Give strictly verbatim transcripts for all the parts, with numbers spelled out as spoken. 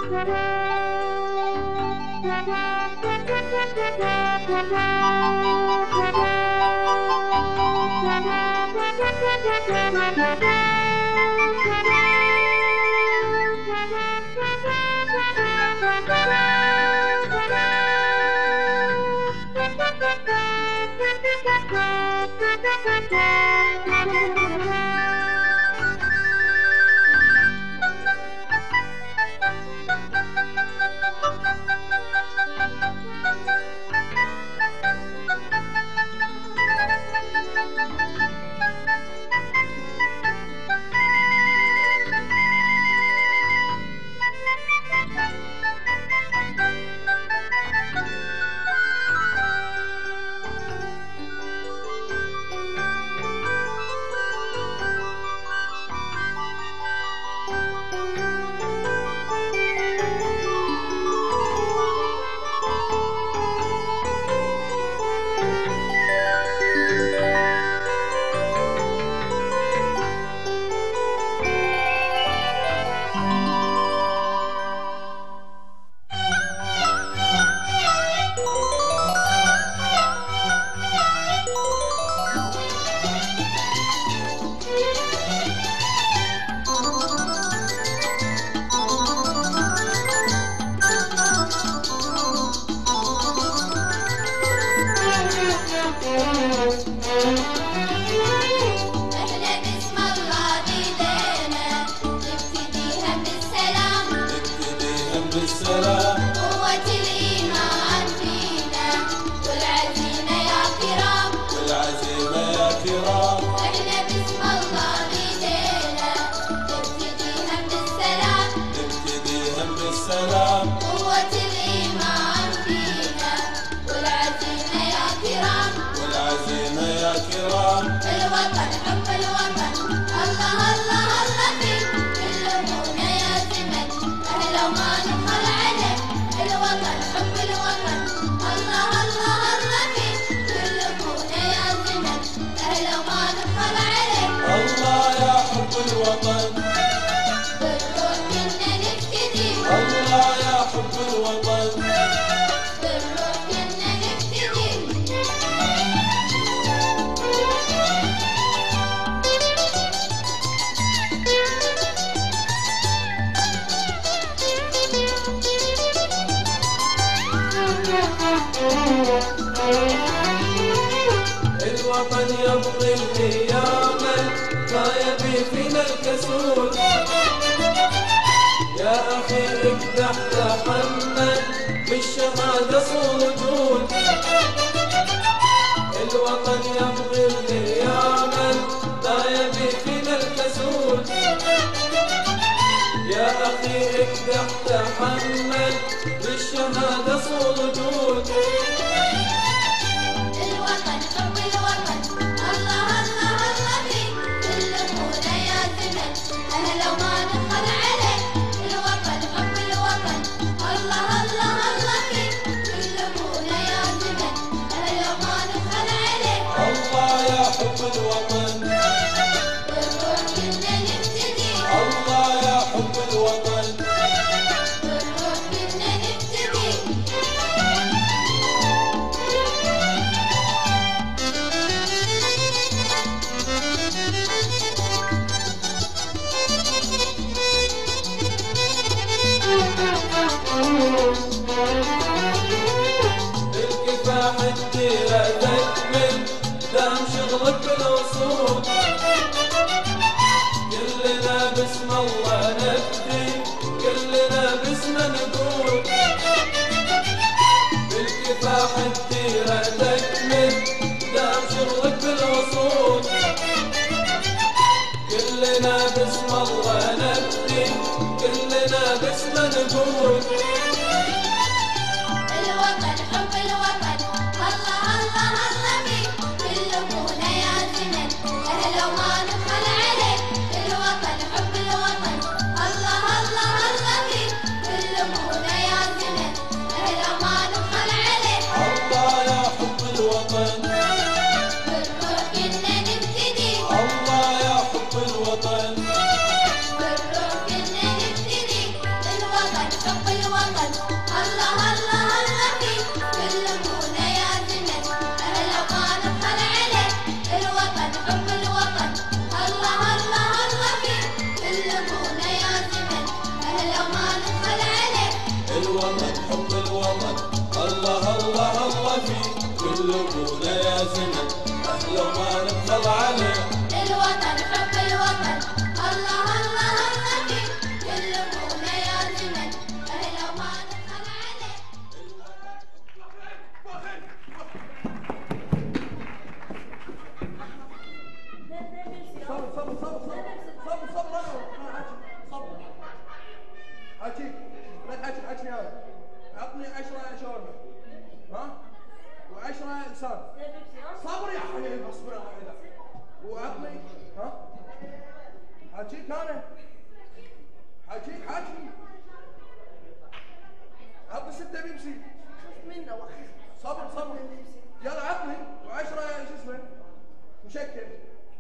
بالسلام قوة الإيمان فينا والعزيمة يا كرام والعزيمة يا كرام احنا باسم الله بدينا نبتديها بالسلام نبتديها بالسلام قوة الإيمان فينا والعزيمة يا كرام والعزيمة يا كرام الوطن حب الوطن الله الله الله فيه كلمونا يا زمن أهلا وما نبخل عليه الوطن حب الوطن الله الله الله فيه كلمونا يا زمن أهلا وما نبخل عليه الله يا حب الوطن بالروح كنا نبتدي الله يا حب الوطن بالروح كنا نبتدي الوطن يبغي القيامة ما يبي فينا الكسول يا أخي اكدح تحمل بالشهادة صعود الوطن يبغي القيامة ما يبي فينا الكسول يا أخي اكدح تحمل بالشهادة صعود الوطن حب الوطن الله الله الله فيه كلمونا يا زمن أهلا وما نبخل عليه الوطن حب الوطن الله الله الله فيه كلمونا يا زمن أهلا وما نبخل عليه الله يا حب الوطن بالروح كنا نبتدي الله يا حب الوطن بالروح كنا نبتدي بالكفاح الديرة تكمل دام شغلك بالوصول كلنا باسم الله نبدي كلنا باسمه نقول بالكفاح الديرة تكمل دام شغلك بالوصول كلنا باسم الله نبدي كلنا باسمه نقول الوطن حب الوطن الله الله الله فيه كلمونا يا زمن أهلا وما نبخل عليه الوطن حب الوطن الله الله الله فيه كلمونا يا زمن أهلا وما نبخل عليه الله يا حب الوطن بالروح كنا نبتدي الله يا حب الوطن بالروح كنا نبتدي الوطن حب الوطن الله الله الله فيه كلمونا يا زمن أنا لو ما نبخل عليه الوطن حب الوطن الله الله الله فيه كلمونا يا زمن أنا لو ما نبخل عليه الوطن حب الوطن الله الله الله فيه كلمونا يا زمن أهلا ما نبخل عليه الوطن حب الوطن الله الله الله فيه كلمونا يا زمن أهلا ما نبخل عليه صبر صبر صبر صبر صبر صبر صبر حكي لا تحكي حكي هذا عطني عشرة شاورما ها وعشرة لسان صبر يا حبيبي اصبر يا واحدة وعطني ها حكيك انا حكيك حكي عطني ستة بيبسي منه صبر صبر يلا عطني وعشرة شو اسمه مشكل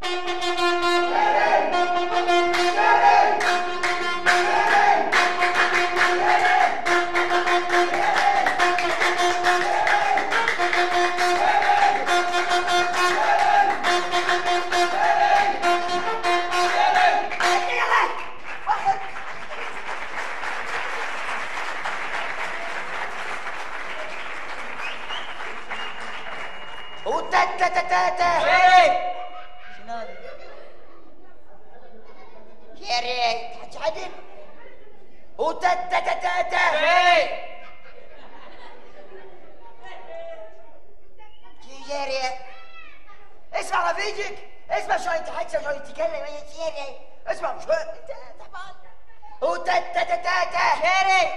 وتتتتتا شنو هذا؟ يا ريت حكي عدل وتتتتتا يا ريت اسمع رفيجك اسمع شلون يتحكى شلون يتكلم يا ريت اسمع شوي انت تعبان وتتتتتا يا ريت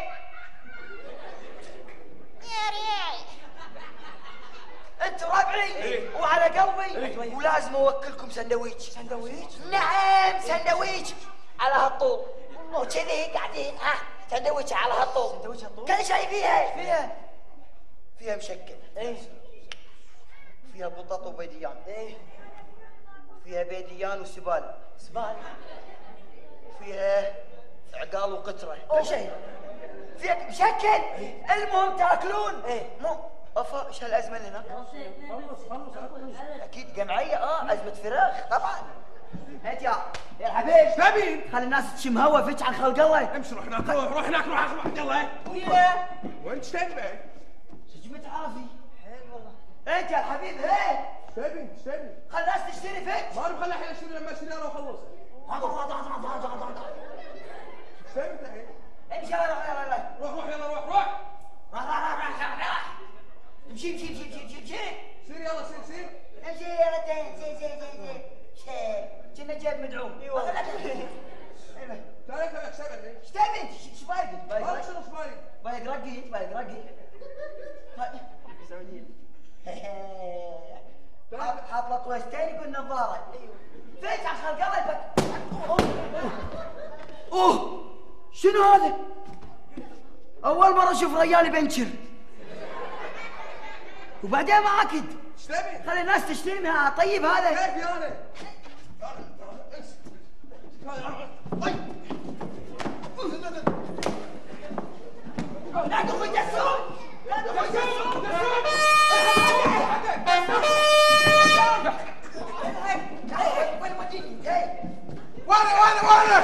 يا ريت انتوا ربعي إيه؟ وعلى قلبي إيه؟ ولازم اوكلكم سندويش سندويش؟ نعم سندويش على هالطول وكذي قاعدين ها سندويش على هالطول سندويش هالطول كل شيء فيها فيها فيها مشكل ايه فيها بطاطا وبيديان ايه فيها بيديان وسبال سبال فيها عقال وقطره كل شيء فيها مشكل إيه؟ المهم تاكلون ايه مو افا ايش هالازمه اللي هناك؟ خلص خلص اكيد جمعيه اه ازمه فراغ طبعا انت يا يا الحبيب تبين خلي الناس تشم هوا فيك عن خلق الله امشي روح هناك روح روح هناك روح روح يلا ويا وين تشتغل بعد؟ شجمة عافي حلو والله انت يا الحبيب هي تبي تشتري خلي الناس تشتري فيك ما بخلي الحين اشتري لما اشتري انا واخلص تشتري الحين امشي يلا يلا يلا روح روح يلا روح روح راح راح راح راح راح امشي امشي امشي امشي امشي سير يلا سير سير امشي يلا سير سير سير سير كنا جاب مدعوم اي والله تعال تعال اشتغل الحين ايش تبي انت ايش بايقي؟ ما شنو ايش بايك؟ بايق رقي انت بايق رقي سعودية حاط له طويستين يقول نظارة فيش على خلق الله اوه شنو هذا؟ أول مرة أشوف رجال يبنشر وبعدين ما أكد ايش تبي؟ خلي الناس تشتري منها طيب هذا كيف يا انا؟ لا تخرج السوق لا تخرج السوق وين وديني؟ وانا وانا وانا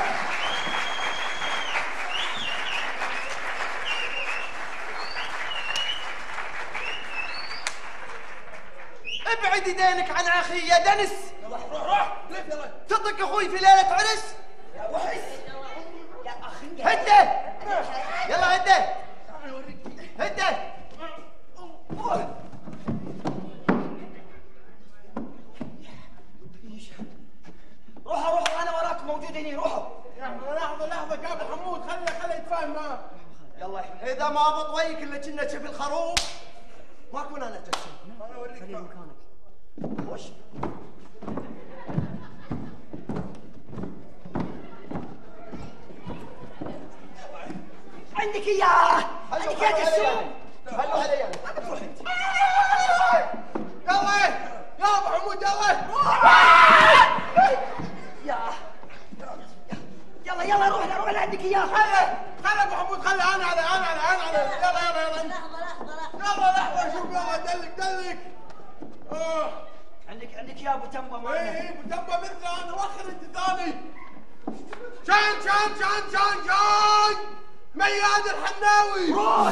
ابعد يدينك عن اخي يا دنس. روح روح روح لف يلا تطق اخوي في ليله عرس. وحس يا اخي هده يلا هده هده روحوا روحوا انا وراكم موجود هنا روحوا. لحظه لحظه قابل حمود خليه خليه يتفاهم معاه. يلا اذا ما بطويك الا كنا شبه الخروف ما اكون انا تكسب. انا اوريك مكانك وش عندك اياه عندك يا جسوم خلوا علي انا ما بتروح انت يلا يا ابو حمود يلا يا يلا يلا روح روح اللي عندك اياه خلي ابو حمود خلي انا على انا على انا على يلا يلا يلا لحظة لحظة لحظة. يلا لحظه شوف يلا دلك دلك. اه عندك عندك يا ابو تمبه معنا. اي اي بتبى مثل انا وخر انت ثاني. شان شان شان شان شان مياد الحناوي. روح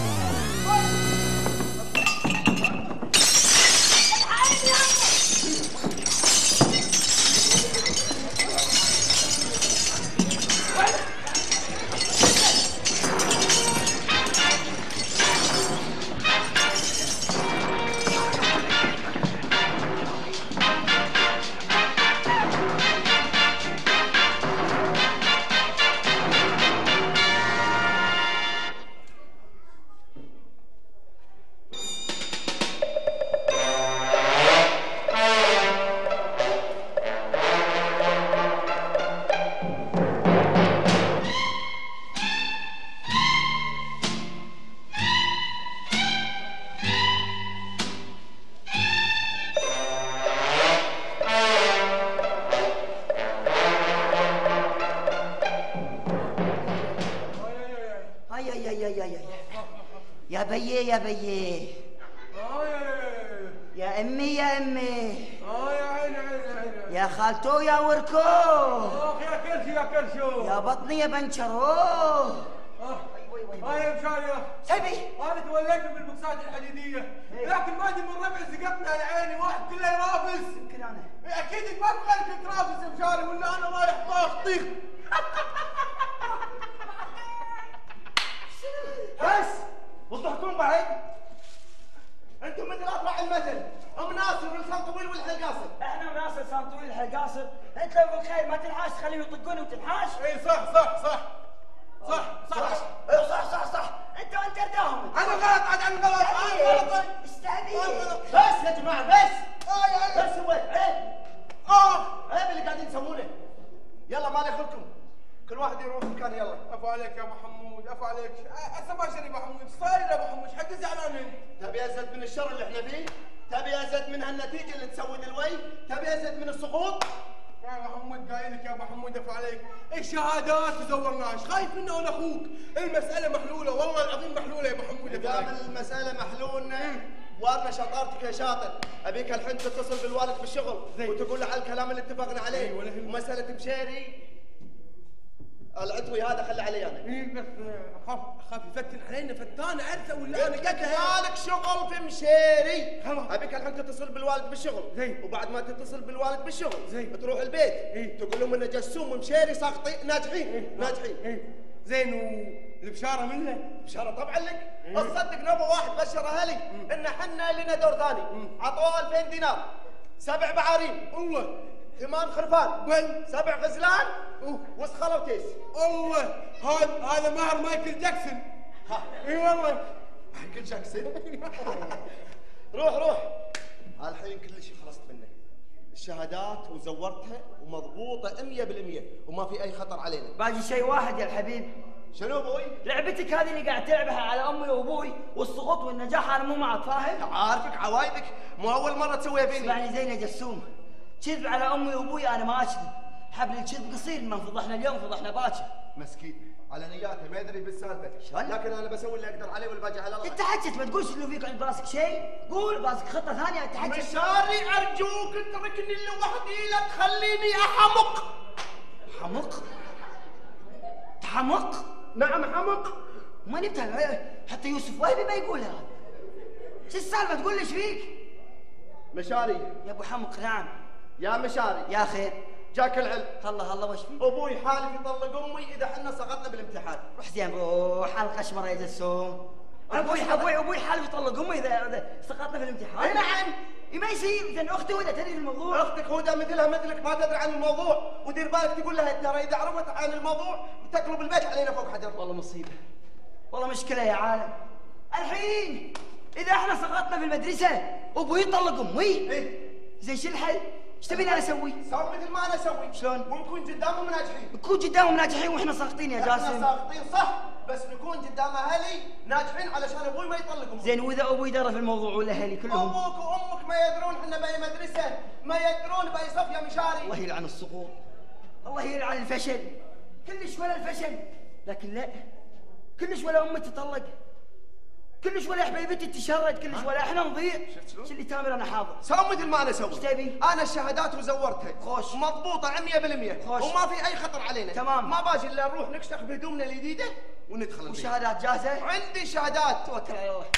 يا بيه يا بيه اه يا يا امي يا امي اه يا عيني عيني عيني. يا خالتو يا وركو اخ يا كرشو يا كرشو. يا بطني يا بنشرو. اه اه يا مشاري. سبي انا توليت بالبوكسات الحديديه لكن ما ادري من ربع زقتنا على عيني واحد كله يرافس. يمكن انا اكيد ما بغيرك ترافس يا مشاري ولا انا رايح طاخ طيخ. بس وضحكون بعد. انتم مثل اطلع المثل ام ناصر واللسان طويل والحل قاصر. احنا وناس لسان طويل الحل قاصر. انت لو بالخير ما تنحاش تخليهم يطقوني وتنحاش. اي صح صح صح صح صح اي صح صح صح. انت وانت رداهم. انا غلط عاد انا غلط انا غلط. استهبل. بس يا جماعه بس آه يا عيني. بس هو عيب اه عيب اللي قاعدين تسوونه. يلا ما لي خلكم كل واحد يروح مكان. يلا عفو عليك يا ابو حمود عفو عليك. هسه ما شري ابو حمود ايش صاير يا ابو حمود؟ ايش حق زعلان انت؟ تبي ازد من الشر اللي احنا فيه؟ تبي ازد من هالنتيجه اللي تسود الوي؟ تبي ازد من السقوط؟ يا ابو حمود قايلك يا ابو حمود عفو عليك. الشهادات تزورناش خايف منه وانا اخوك. المساله محلوله والله العظيم محلوله يا ابو حمود عفو دام عليك. المساله محلولنا وارنا شطارتك يا شاطر. ابيك الحين تتصل بالوالد بالشغل وتقول له على الكلام اللي اتفقنا عليه. ومساله مشيري العتوي هذا خلي علي انا. اي بس اخاف اخاف يفتن علينا فتان عرسه ولا انا قلت قد مالك شغل في مشيري. خلاص. ابيك الحين تتصل بالوالد بالشغل. زين. وبعد ما تتصل بالوالد بالشغل زين. تروح البيت. إيه. تقول لهم ان جسوم ومشيري ساقطين ناجحين ناجحين. اي زين والبشاره منه؟ بشاره طبعا لك. تصدق نوبه واحد بشر اهلي ان حنا لنا دور ثاني. عطوه ألفين دينار سبع بعارين الله ثمان خرفان بل سبع غزلان أوه. وسخله وتيس. الله هذا هذا مهر مايكل جاكسون. ها اي والله. مايكل جاكسون. روح روح الحين كل شيء خلصت منه. الشهادات وزورتها ومضبوطه مية بالمية وما في اي خطر علينا. باقي شيء واحد يا الحبيب. شنو ابوي؟ لعبتك هذه اللي قاعد تلعبها على امي وابوي والسقوط والنجاح انا مو معك فاهم؟ عارفك عوايدك مو اول مره تسويها فيني. اسمعني زين يا جسوم. كذب على امي وابوي انا ما اكذب. حبل الكذب قصير ما فضحنا اليوم فضحنا باكر. مسكين على نياته ما يدري بالسالفه. شلون؟ لكن انا بسوي اللي اقدر عليه والباقي على الله. انت حكيت ما تقولش انه فيك عند براسك شيء. قول براسك خطه ثانيه انت حكيت. مشاري ارجوك اتركني لوحدي لا تخليني احمق. حمق؟ حمق؟ نعم حمق. ما نبتها حتى يوسف وهبي ما يقولها. شو السالفه تقول لي ايش فيك؟ مشاري يا ابو حمق نعم. يا مشاري يا خير. جاك العلم. الله الله وش فيك؟ ابوي حالف يطلق امي اذا حنا سقطنا بالامتحان. روح زين روح على القشمره يا جسوم. ابوي ابوي ابوي حالف يطلق امي اذا إذا سقطنا في الامتحان. اي نعم. ما يصير زين اختي هدى تدري الموضوع. اختك هدى مثلها مثلك ما تدري عن الموضوع ودير بالك تقول لها ترى اذا عرفت عن الموضوع بتقلب البيت علينا فوق حجر. والله مصيبه. والله مشكله يا عالم. الحين اذا احنا سقطنا في المدرسه وابوي يطلق امي. ايه زين شو الحل؟ ايش تبيني انا اسوي؟ سوي مثل ما انا اسوي. شلون؟ ونكون قدامهم ناجحين. نكون قدامهم ناجحين واحنا ساقطين يا احنا جاسم. ساقطين صح بس نكون قدام اهلي ناجحين علشان ابوي ما يطلقهم. زين واذا ابوي درى في الموضوع والاهلي كلهم؟ ابوك وامك ما يدرون احنا باي مدرسه ما يدرون باي صف يا مشاري. الله يلعن السقوط. الله يلعن الفشل. كلش ولا الفشل. لكن لا، كلش ولا امي تطلق، كلش ولا حبيبتي تشرد، كلش ولا احنا نضيع. شفت شلون؟ شو اللي تامر انا حاضر. سوي مثل ما انا اسوي. ايش تبي؟ انا الشهادات وزورتها خوش. مضبوطه مية بالمية خوش. وما في اي خطر علينا. تمام. ما باجي الا نروح نكشخ بهدومنا الجديده وندخل البيت. والشهادات جاهزه؟ عندي شهادات. توكل على الله.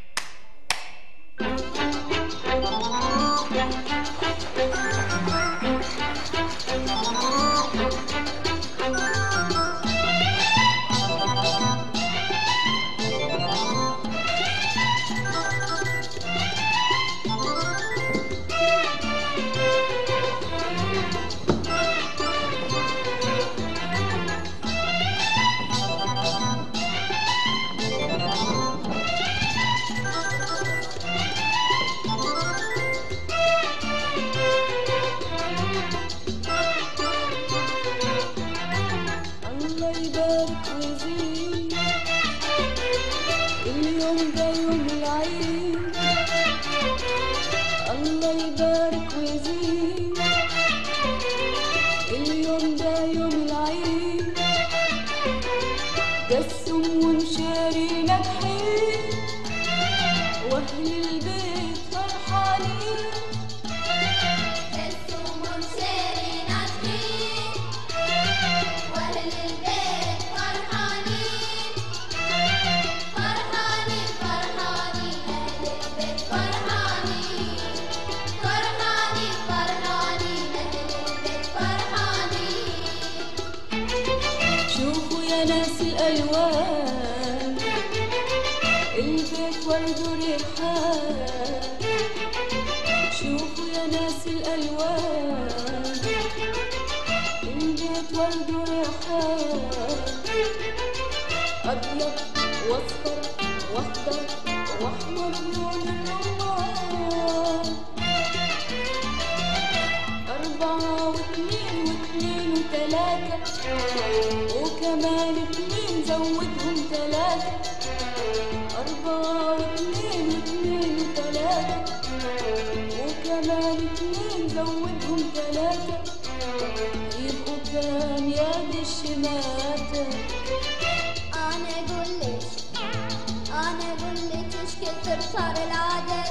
صار العدد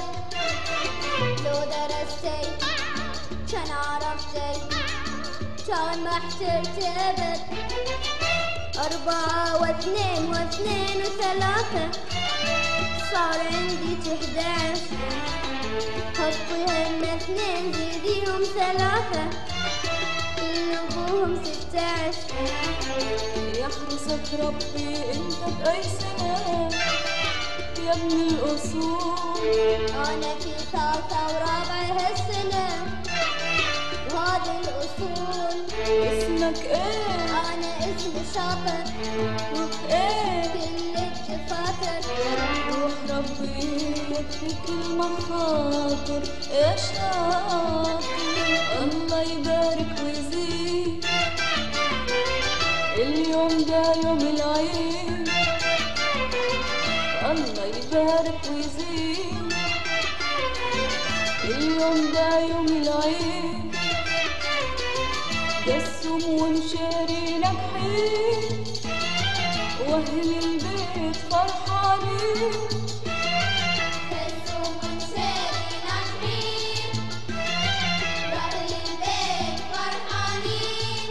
لو درستي كان عرفتي كان ما احترت ابد. أربعة واثنين واثنين وثلاثة صار عندي تحدعش. حطيهم اثنين زيديهم ثلاثة نبوهم ستعش. يحرسك ربي انت بأي سنة يا ابن الأصول. أنا في ثالثة ورابعة هالسنة وهذه الأصول. اسمك ايه؟ أنا اسمي شاطر وفي ايه؟ كل الدفاتر. روح ربي يكفيك المخاطر يا شاطر. الله يبارك ويزيد اليوم ده يوم العيد. الله يبارك ويزيد اليوم ده يوم العيد. قسم ومشاري ناجحين واهل البيت فرحانين. قسم ومشاري ناجحين واهل البيت فرحانين.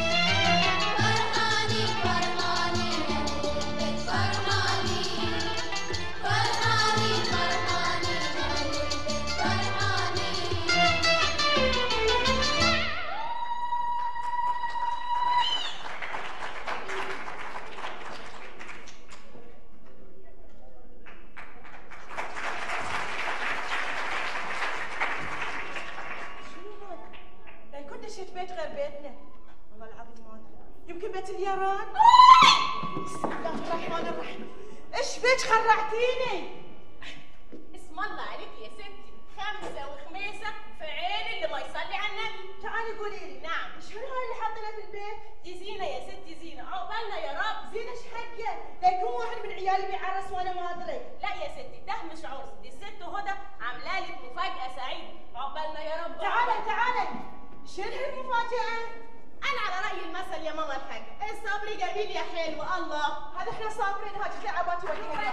فرحانين فرحانين اهل البيت فرحانين. فرحانين فرحانين اهل البيت فرحانين. لا يكون دشيت بيت غير بيتنا. والله العظيم ما ادري، يمكن بيت الياران. بسم الله الرحمن الرحيم. ايش بيك خرعتيني؟ اسم الله عليك يا ستي، خمسة وخميسة في عين اللي ما يصلي على النبي. تعالي قولي لي. نعم. شنو هاي اللي حاطينها في البيت؟ دي زينة يا ستي زينة، عقبالنا يا رب. زينة ايش حقه؟ لا يكون واحد من عيالي بيعرس وانا ما ادري. لا يا ستي ده مش عرس، دي الست هدى عاملة لك مفاجأة سعيدة، عقبالنا يا رب. تعالي تعالي. شنو المفاجأة؟ أنا على رأي المثل حصل يا ماما الحاجة؟ الصبر جميل يا حلوة. الله، هذا احنا صابرين هاجي تعبات وجهنا.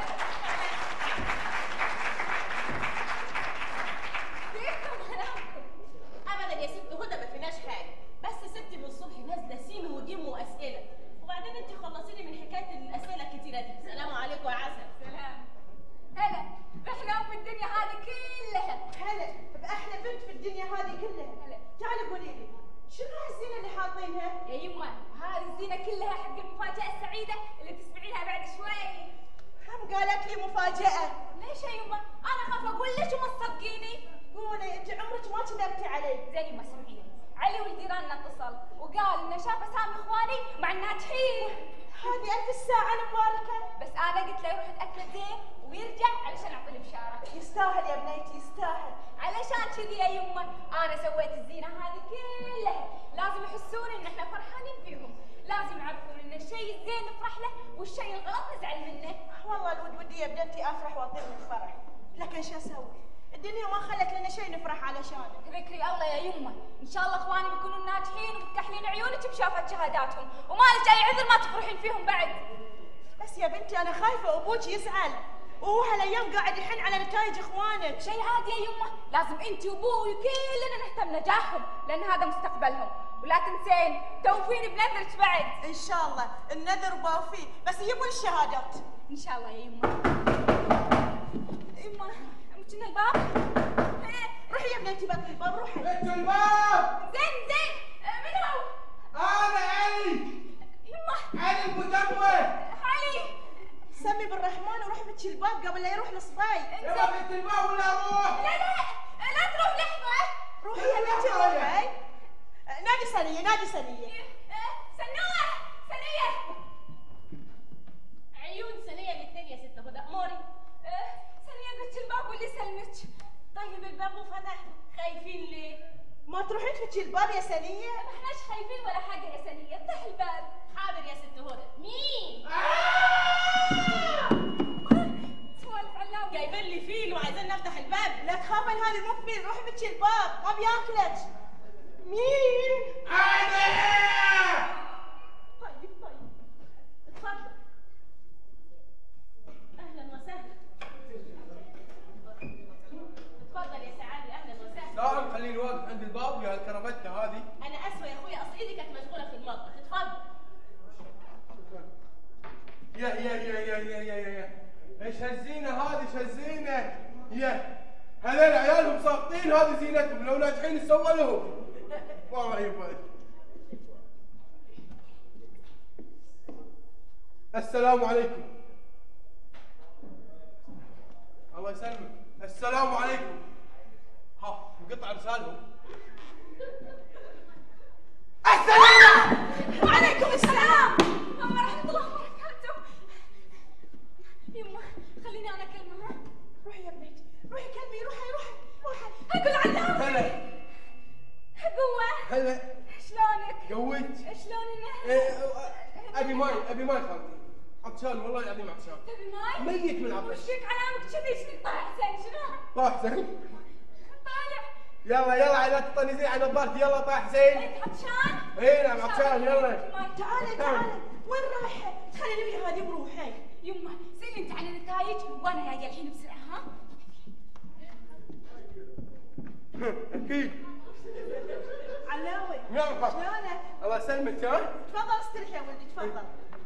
ابدا يا ست هدى ما فيناش حاجة، بس ستي من الصبح نازلة سين وجيم واسئلة، وبعدين انت خلصيني من حكاية الاسئلة الكتيرة دي. السلام عليكم يا عسل. سلام. هلا بأحلام في الدنيا هذه كلها. هلا بأحلى بنت في الدنيا هذه كلها. هلا. تعالي قولي لي شنو هالزينة اللي حاطينها؟ يا يمه هذه الزينة كلها حق المفاجأة السعيدة اللي تسمعينها بعد شوي. هم قالت لي مفاجأة. ليش يا يمه؟ أنا خاف أقول لك وما تصدقيني. قولي أنت عمرك ما كذبتي علي. زين يمه اسمعيني، علي ولد جيراننا اتصل وقال إنه شاف أسامي إخواني مع الناجحين. هذه ألف الساعة المباركة. بس أنا قلت له يروح يتأكد زين ويرجع علشان أعطي البشارة. يستاهل يا بنيتي يستاهل. علشان كذي يا يمه أنا سويت الزينة هذه كلها، لازم يحسون إن إحنا فرحانين فيهم، لازم يعرفون إن الشيء الزين نفرح له والشيء الغلط نزعل منه. والله الود ودي يا بنتي أفرح وأطير من الفرح، لكن شو أسوي؟ الدنيا ما خلت لنا شيء نفرح علشانه. تذكري الله يا يمه، إن شاء الله إخواني بيكونون ناجحين وبتكحلين عيونك بشافة شهاداتهم، وما لك أي عذر ما تفرحين فيهم بعد. بس يا بنتي أنا خايفة أبوك يزعل، وهو هالأيام قاعد يحن على نتائج إخوانك. شيء عادي يا يمه، لازم أنت وأبوي وكلنا نهتم نجاحهم، لأن هذا مستقبلهم، ولا تنسين توفين بنذرك بعد. إن شاء الله النذر باوفيه، بس يبون الشهادات. إن شاء الله يا يمه. يمه كنا الباب. روحي يا بنتي باب الباب روحي. بنت الباب. زين زين من هو؟ انا علي. يمه علي المدمر. علي. سمي بالرحمن وروحي فتشي الباب قبل لا يروح الصباي. يلا بنت الباب ولا اروح؟ لا لا لا تروح لحظة. روحي يا بنتي روحي. نادي سنية نادي سنية. سنوة سنية. عيون سنية الاثنين يا ست هدى. أموري. سنية فتشي الباب واللي يسلمك. طيب الباب وفتح، خايفين ليه؟ ما تروحين تفتشي الباب يا سنية؟ ما احناش خايفين ولا حاجة يا سنية، افتح الباب. حاضر يا ست هدى. مين؟ سوالف علام. جايبين لي فيل وعايزين نفتح الباب. لا تخافين هذه مو فيل، روحي فتشي الباب ما بياكلك. مين؟ انا. طيب طيب اتفضل. اهلا وسهلا. اتفضل يا سعادة. اهلا وسهلا. لا خليني واقف عند الباب يا الكرفتة هذه. انا اسفة يا اخويا، اصل ايدي كانت مشغولة في المطبخ. اتفضل. يا يا يا يا يا يا يا ايش هالزينة هذه؟ ايش هالزينة؟ يا هذول عيالهم ساقطين، هذه زينتهم، لو ناجحين يسوى لهم. والله يبا. السلام عليكم. الله يسلمك. السلام عليكم. ها انقطع رسالهم. السلام وعليكم السلام ورحمة الله وبركاته. يمه خليني أنا أكلمه. روحي يا بنتي روحي كلمي روحي روحي روحي. أقول علام. هلا. قوة. هلا. شلونك؟ قويت. شلون إنه؟ إيه، ابي ماي ابي ماي خالتي. عطشان والله العظيم عطشان. تبي ماي؟ ميت من العطش. وش فيك علامك كذي؟ شنو طايح زين شنو؟ طاح زين. طالع. يلا يلا على تطنزين على نظارتي. يلا طاح زين. أنت عطشان؟ اي نعم عطشان. يلا تعالي تعالي وين رايحة؟ تخليني ويا هذه بروحي. يمه سألني أنت عن النتائج وأنا جاية الحين بسرعة. ها؟ اكيد. علاوي نعم. شلونك؟ الله يسلمك. ها تفضل استريح يا ولدي تفضل.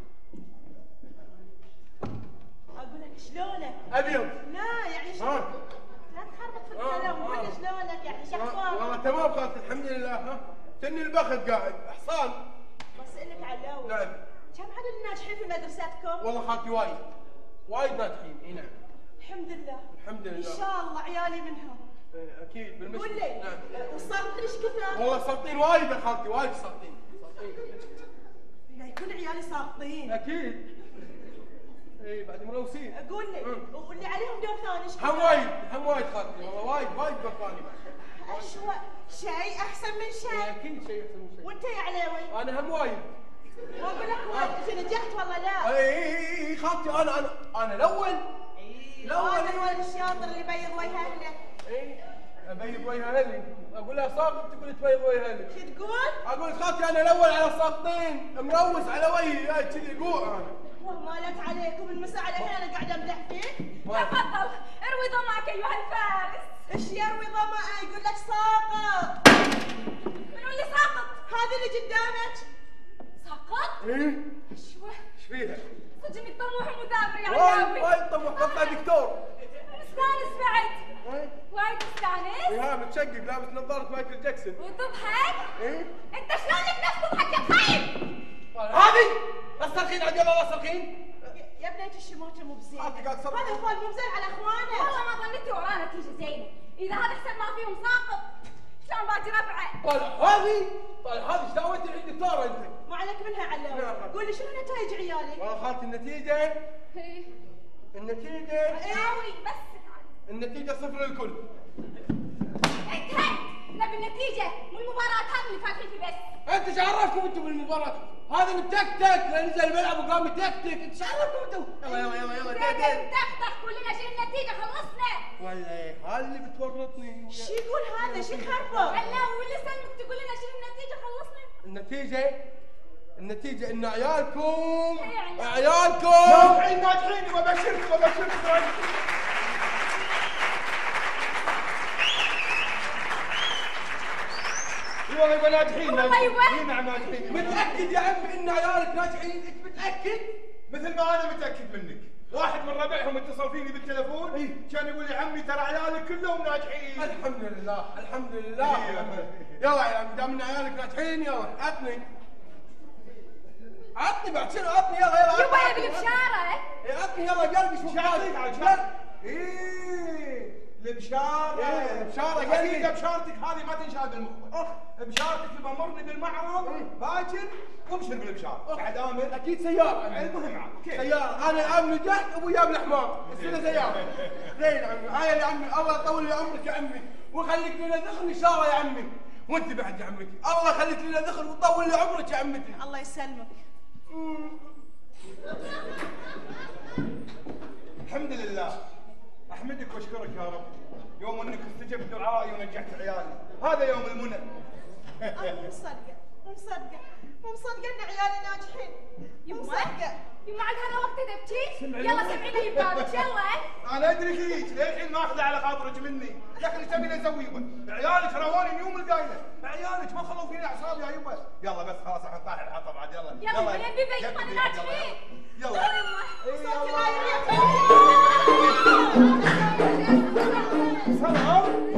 اقول لك شلونك؟ ابيض. لا يعني شو؟ ها لا تخربط في آه، الكلام. آه. قول لي شلونك يعني شو والله اخبارك؟ تمام خالتي الحمد لله. ها تني البخت قاعد حصان. بسألك علاوي نعم. كم عدد الناجحين في مدرستكم؟ والله خالتي وايد وايد ناجحين. اي نعم الحمد لله. الحمد ان لله. شاء الله عيالي منهم. إيه، اكيد بالمشي. قول لي نعم. وصلت ليش كثر؟ والله ساقطين وايد يا خالتي وايد ساقطين. لا يكون عيالي ساقطين. اكيد. اي بعد ملوسين. قول لي مم. واللي عليهم دور ثاني ايش هم وايد هم وايد خالتي والله وايد وايد بقاني بعد. اشوى شيء احسن من شيء. اكيد شيء احسن من شيء. وانت يا علاوي انا هم وايد. واقول لك وايد انت نجحت والله لا. اي اي اي خالتي انا انا انا الاول. اي الأول. هذا الولد الشاطر اللي بيض وجه اهله. اي ابيض وجه اهلي، اقول لها ساقط تقول تبيض وجه اهلي. شو تقول؟ اقول خالتي انا الاول على الساقطين، مروس على وجهي هاي كذي قوع انا. والله لك عليكم المساء على الحين انا قاعده امدح فيك. تفضل اروي ضمعك ايها الفارس. ايش يروي ظمأ؟ يقول لك ساقط. منو اللي ساقط؟ هذا اللي قدامك. ساقط؟ ايه؟ شو؟ ايش فيها؟ صدق طموح ومثابر يا وايد علاوي. وايد طموح بطلع دكتور. مستانس بعد. ايه؟ وايد مستانس. ايه ها متشقق لابس نظارة مايكل جاكسون. وتضحك؟ ايه؟ انت شلون لك نفس تضحك يا خايب؟ هذه لا تصرخين عاد يلا لا تصرخين. يا بنيت الشموته مو بزين. أنت قاعد تصرخ. هذا فال مو بزين على اخوانه. والله ما ظنيتي ورانا نتيجة زينة. إذا هذا حسب ما فيهم ساقط شلون باجي ربعه؟ طالع هذه طالع هذه ايش دعوتي عند الدكتور انت؟ ما عليك منها علاوي. نعم. قول لي شنو نتائج عيالي؟ والله خالتي النتيجة إيه. النتيجة علاوي بس النتيجة صفر الكل. انتهت. نبي النتيجة من المباراة هذه اللي فاتحين في بس. انت ايش عرفكم انتم بالمباراة؟ هذا متكتك نزل الملعب وقام يتكتك، انت ايش عرفكم انتم؟ يلا يلا يلا يلا زين تختخ كلنا شيل النتيجة خلصنا. ولا ايه هذا اللي بتورطني. شو يقول هذا؟ شو يخربط؟ علاوي واللي سلمك تقول لنا شيل النتيجة خلصنا. النتيجة النتيجة ان عيالكم إيه عيالكم ناجحين ناجحين وبشرك وبشرك. والله يبقى ناجحين والله يبقى. ناجحين نعم ناجحين. متأكد يا عمي ان عيالك ناجحين؟ انت متأكد؟ مثل ما انا متاكد منك. واحد من ربعهم اتصل فيني بالتليفون إيه. كان يقول لي عمي ترى عيالك كلهم ناجحين. الحمد لله الحمد لله. إيه. يلا يا عمي دام ان عيالك ناجحين يلا عطني عطني بعد شنو عطني يلا يلا يبا عطني. يبي البشارة. إيه، عطني يلا قلبي شوف شو اعطيك عاد شو؟ يلا. ايه البشاره. إيه، البشارة قلبي. حقيقه بشارتك هذه ما تنشال بالمخبر. بشارتك تبى مرني بالمعرض باكر وابشر بالبشاره. بعد امر اكيد سيارة عمي. المهم عاد كيف؟ سيارة انا الان نجحت ابوي جاب لي حمار يصير سيارة. زين عمي هاي يا عمي الله يطول لي عمرك يا عمي ويخليك لنا ذخر ان شاء الله يا عمي. وانت بعد يا عمتي الله يخليك لنا ذخر ويطول لي عمرك يا عمتي. الله يسلمك. الحمد لله احمدك واشكرك يا رب يوم انك استجبت دعائي ونجحت عيالي. هذا يوم المنى. انا مو مصدقه مو مصدقه مو مصدقه ان عيالي ناجحين. مو مصدقه. يما عاد هذا وقت تبكي. يلا سمعينا يبابك يلا. انا ادري فيك للحين ما اخذ على خاطرك مني، لكن ايش تبين اسوي يبا؟ عيالك رواني اليوم القايله، عيالك ما خلوا فيني اعصابي يا يبا. يلا بس خلاص احنا طايح الحطب عاد يلا. يلا يا بيبي يا احنا بيبي، ناجحين. يلا يلا يلا يما. سلام.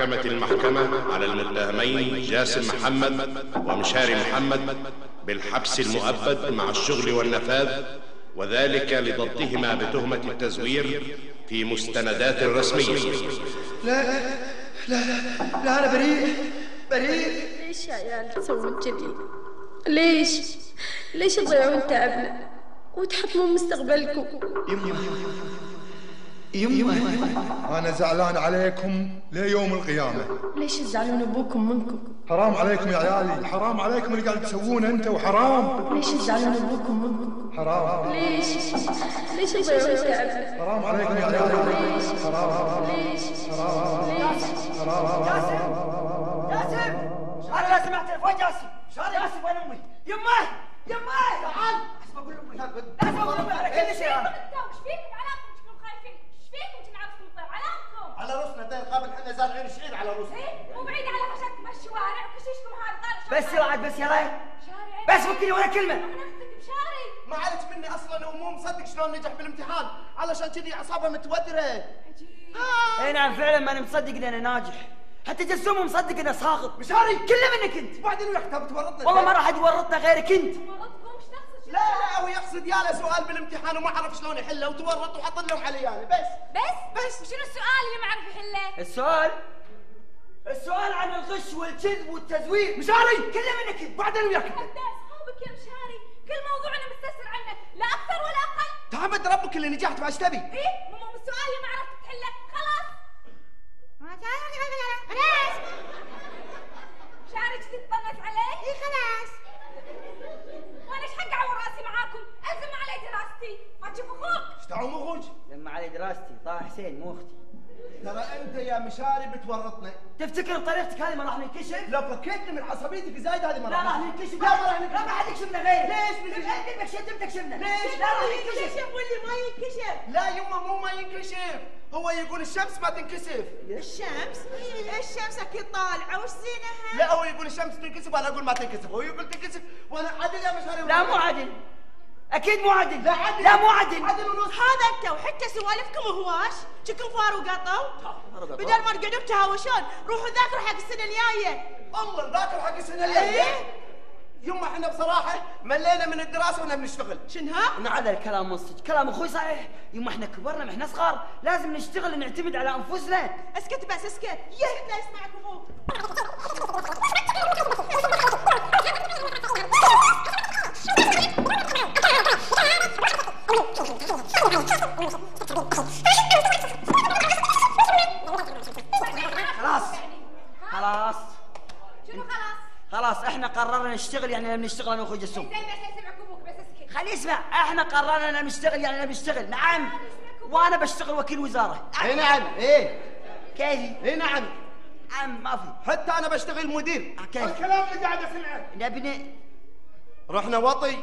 حكمت المحكمة على المتهمين جاسم محمد ومشاري محمد بالحبس المؤبد مع الشغل والنفاذ، وذلك لضبطهما بتهمة التزوير في مستندات رسمية. لا لا لا أنا بريء بريء. ليش يا عيال تسوون كذي؟ ليش؟ ليش تضيعون تعبنا وتحطمون مستقبلكم؟ يما يما أنا زعلان عليكم ليوم القيامة. ليش تزعلون أبوكم منكم؟ حرام عليكم يا عيالي، حرام عليكم اللي قاعد تسوونه أنت، وحرام. ليش تزعلون أبوكم منكم؟ حرام. ليش؟ ليش تضيعون تعبنا؟ حرام عليكم يا عيالي. ليش؟ حرام. ليش؟ حرام. ليش؟ حرام. جاسم جاسم شاري لا سمعت وين جاسم؟ شاري جاسم وين أمي؟ يمه يمه تعال. لازم أقول لأمي لازم أقول لأمي على كل شيء. ايش فيكم علامكم شكلكم خايفين؟ ايش فيكم تنعكسوا الطير علامكم؟ على راسنا دير قبل احنا زارعين شعير على راسنا. ايه مو بعيد على خشبكم هالشوارع وكشيشكم هذا طالع. بس يا وعد بس يا راي. بس فكني ولا كلمة. بشاري ما عليك مني اصلا ومو مصدق شلون نجح بالامتحان، علشان كذي اعصابه متوتره. اي نعم فعلا ماني مصدق اني ناجح، حتى جسوم مصدق اني ساقط. مشاري كله منك انت. وبعدين وياك تبي تورطنا؟ والله ما راح يورطنا غيرك انت. لا لا هو يقصد ياله سؤال بالامتحان وما عرف شلون يحله وتورط وحط لهم عليه يعني بس. بس بس وشنو السؤال اللي ما عرف يحله؟ السؤال السؤال عن الغش والكذب والتزوير. مشاري كله منك انت. وبعدين وياك انت. حتى اصحابك يا مشاري كل موضوعنا مستفسر عنه لا اكثر ولا اقل. تحمد ربك اللي نجحت ما ايش تبي؟ ايه مو مو السؤال اللي ما عرفت تحله خلاص. مشاري كنت تطنز علي؟ ايه خلاص. وانا ايش حق اعور راسي معاكم؟ الزم علي دراستي ما تشوف اخوك. ايش تعوم اخوك؟ لما علي دراستي طه حسين مو اختي. ترى انت يا مشاري بتورطنا. تفتكر بطريقتك هذه ما راح ننكشف؟ لو فكيتني من عصبيتك زايد هذه ما لا راح ننكشف. لا ما راح ننكشف. لا ما حد يكشفنا غير. ليش بنكشف؟ بكشف بتكشفنا. ليش؟ لا راح ينكشف. ينكشف واللي ما ينكشف. لا يما مو ما ينكشف، هو يقول الشمس ما تنكسف. الشمس؟ الشمس اكيد طالعه وش زينها؟ لا هو يقول الشمس تنكسف وانا اقول ما تنكسف، هو يقول تنكسف وانا عدل يا مشاري. لا مو عدل. اكيد مو عدل. لا عدل. لا مو عدل. عدل ونص. هذا انت وحتى سوالفكم هواش، شكل فار وقطو. بدل ما تقعدون تهاوشون روحوا ذاكروا حق السنه الجايه. الله نذاكر حق السنه الجايه. ايه يما احنا بصراحه ملينا من الدراسه وانا بنشتغل. شنها؟ ان هذا الكلام من صدق، كلام اخوي صحيح. يما احنا كبرنا ما احنا صغار، لازم نشتغل نعتمد على انفسنا. اسكت بس اسكت، يا لا يسمعك اخوك. خلاص خلاص شنو خلاص؟ خلاص احنا قررنا نشتغل يعني نبي نشتغل انا واخوي جسوم. زين بس يسمعك ابوك بس اسكت. خليه يسمع، احنا قررنا ان نشتغل يعني نبي نشتغل. نعم وانا بشتغل وكيل وزاره. اي نعم ايه كيفي؟ اي نعم نعم ما في. حتى انا بشتغل مدير. كيف؟ الكلام اللي قاعد اسمعه. نبي رحنا وطي.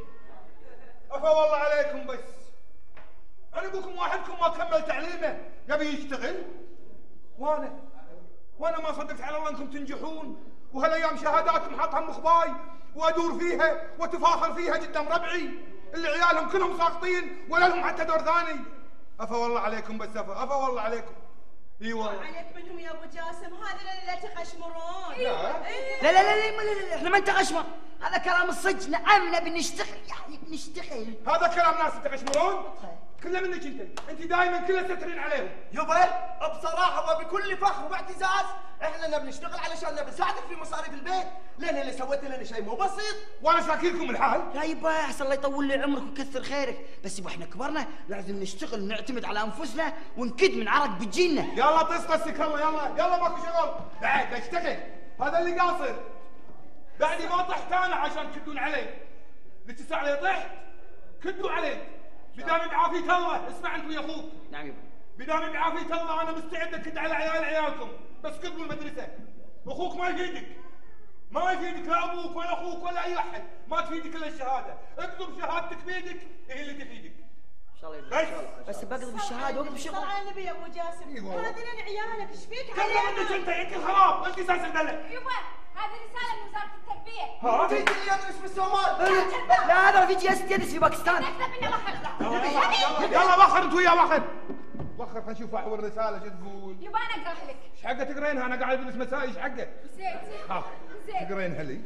عفا والله عليكم بس. انا ابوكم واحدكم ما كمل تعليمه يبي يشتغل. وانا وانا ما صدقت على الله انكم تنجحون، وهالايام شهاداتكم حاطها مخباي وادور فيها وتفاخر فيها قدام ربعي اللي عيالهم كلهم ساقطين ولا لهم حتى دور ثاني. عفا والله عليكم بس عفا عفا والله عليكم. اي والله. عليك منهم يا ابو جاسم، هذا اللي لا تخشمرون. لا. إيه. لا لا لا لا, لا, لا احنا ما نتغشمر، هذا كلام الصدق. نعم نبي نشتغل يعني بنشتغل. هذا كلام ناس تغشمرون؟ كله منك انت، انت دائما كله تترين عليهم. يبا بصراحه وبكل فخر واعتزاز احنا نبي نشتغل علشان نبي نساعدك في مصاريف البيت، لان اللي سويت لنا شيء مو بسيط. وانا شاكيلكم الحال. لا يبا احسن الله يطول لي عمرك ويكثر خيرك، بس يبا احنا كبرنا لازم نشتغل ونعتمد على انفسنا ونكد من عرق بتجينا. يلا تصطسك الله يلا يلا ماكو شغل. بعد اشتغل هذا اللي قاصر. بعدي ما طحت انا عشان تكدون علي. ذيك الساعه اللي طحت كدوا علي. بدام بعافيه الله اسمع انت ويا اخوك. نعم يبا. بدام بعافيه الله انا مستعد اكد على عيال عيالكم، بس كتبوا المدرسه. اخوك ما يفيدك. ما يفيدك لا ابوك ولا اخوك ولا اي احد، ما تفيدك الا الشهاده، اكتب شهادتك بيدك هي اللي تفيدك. ان شاء الله بس بس بقلب الشهاده واقلب الشغل. صل على النبي يا ابو جاسم، هذه لنا عيالك ايش فيك كلم انك انت انت الخراب، انت اساس الدلع. يبا هذه رساله من وزاره التربيه. ها تيجي اللي يدرس في الصومال. لا هذا في جي اس يدرس في باكستان. نحسب انه وخر. يلا وخر انت وياه وخر. وخر خلينا نشوف احول الرساله شو تقول. يبا انا اقراها لك. ايش حقه تقرينها؟ انا قاعد ادرس مسائي، ايش حقه؟ زين ها زين تقرينها لي.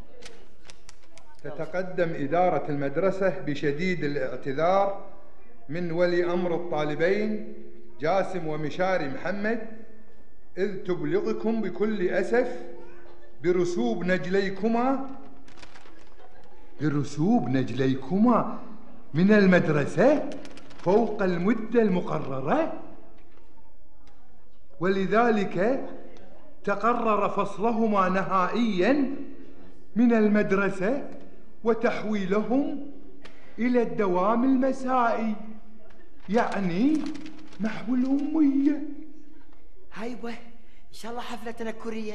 تتقدم إدارة المدرسة بشديد الاعتذار من ولي أمر الطالبين جاسم ومشاري محمد، إذ تبلغكم بكل أسف برسوب نجليكما برسوب نجليكما من المدرسة فوق المدة المقررة، ولذلك تقرر فصلهما نهائيا من المدرسة وتحويلهم إلى الدوام المسائي، يعني نحو الأمية. هاي يبا إن شاء الله حفلة تنكرية.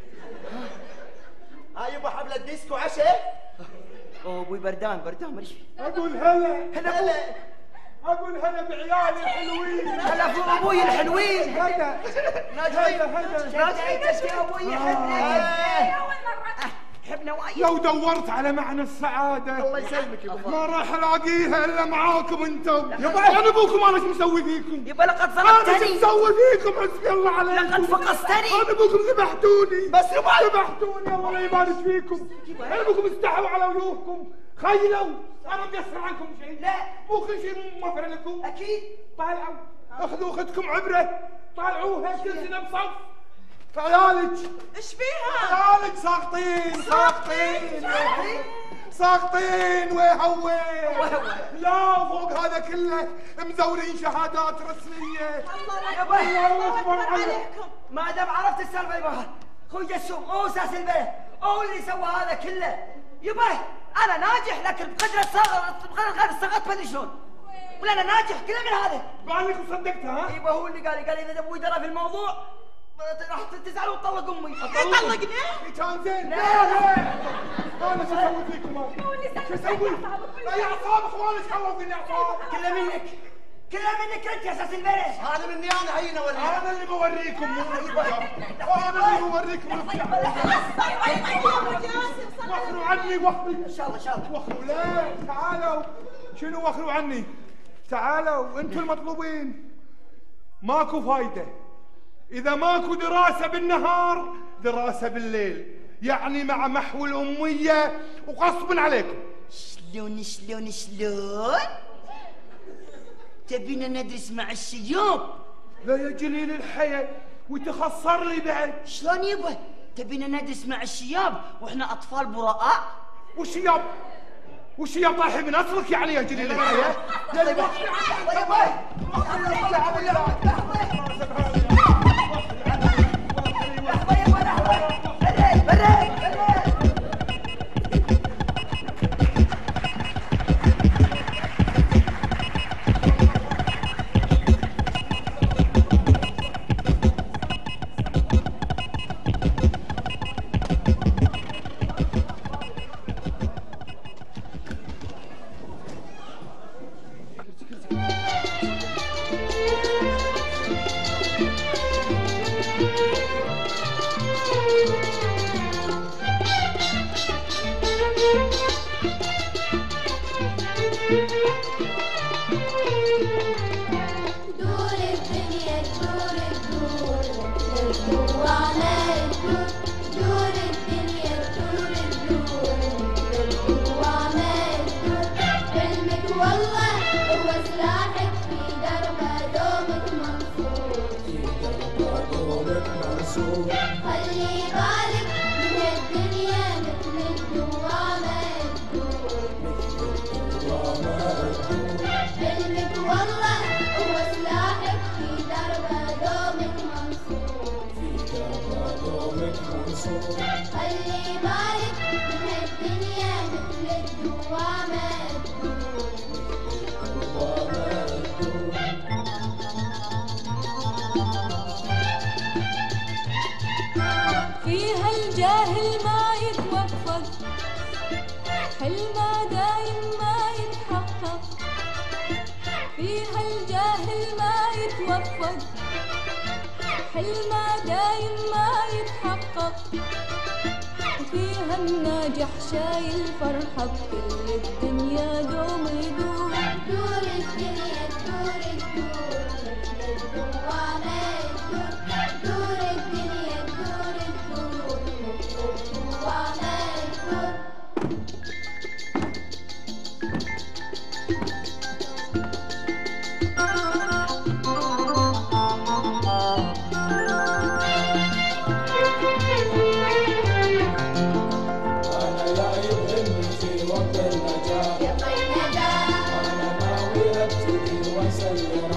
هاي يبا حفلة ديسكو عشاء. أوه أبوي بردان بردان ماشي. أقول هلا هلا أبوي. أقول هلا بعيالي الحلوين. هلا في أبوي الحلوين. هلا ناجحين هلا ناجحين يا أبوي حبنا. حبنا وايد. لو دورت على معنى السعادة الله يسلمك يبا ما راح الاقيها الا معاكم انتم. يبا انا ابوكم، انا ايش مسوي فيكم؟ يبا لقد انا ايش ظلمتني. مسوي فيكم؟ حسبي الله عليكم. لقد فقستني. انا ابوكم ذبحتوني. بس يبا ذبحتوني الله لا يبارك فيكم. انا ابوكم استحوا على وجوهكم. خيلوا انا مقصر عنكم شيء؟ لا مو كل شيء موفر لكم. اكيد. طالعوا اخذوا اختكم عبره، طالعوها كل سنه بصف. عيالك ايش بيها؟ عيالك ساقطين ساقطين ساقطين ويهوين. لا فوق هذا كله مزورين شهادات رسميه. الله الله اكبر عليكم. ما دام عرفت السالفه يبا اخوي جسوم هو اساس البلد، هو اللي سوى هذا كله. يبا انا ناجح لكن بقدره صغر بقدره غير سقطت ما ادري شلون، ولا انا ناجح كله من هذا. بالك وصدقتها ها؟ يبا هو اللي قال لي قال لي اذا ابوي درى في الموضوع راح تزعل وتطلق امي. طلقني؟ كان زين. لا لا انا شو اسوي فيكم؟ شو اسوي؟ يا اعصاب اخوانك خلوا فيني اعصاب. كله منك كله منك انت يا اساس البلد. هذا مني انا هينا ولا انا اللي بوريكم مو انا اللي بوريكم. وخروا عني وخروا ان شاء الله ان شاء الله. وخروا لا تعالوا. شنو وخروا عني؟ تعالوا انتم المطلوبين. ماكو فايده إذا ماكو دراسة بالنهار دراسة بالليل، يعني مع محو الأمية وغصب عليكم. شلون شلون شلون؟ تبينا ندرس مع الشيوب؟ لا يا جليل الحياة وتخسر لي بعد. شلون يبا؟ تبينا ندرس مع الشياب واحنا أطفال براء؟ والشياب والشياب طايحين من أصلك يعني يا جليل الحياة؟ يا يبا فيها الجاهل ما يتوفق، حلمه دايم ما يتحقق. فيها الجاهل ما يتوفق، حلمه دايم ما يتحقق. وفيها الناجح شايل فرحة بكل الدنيا دوم يدور. دور الدنيا تدور تدور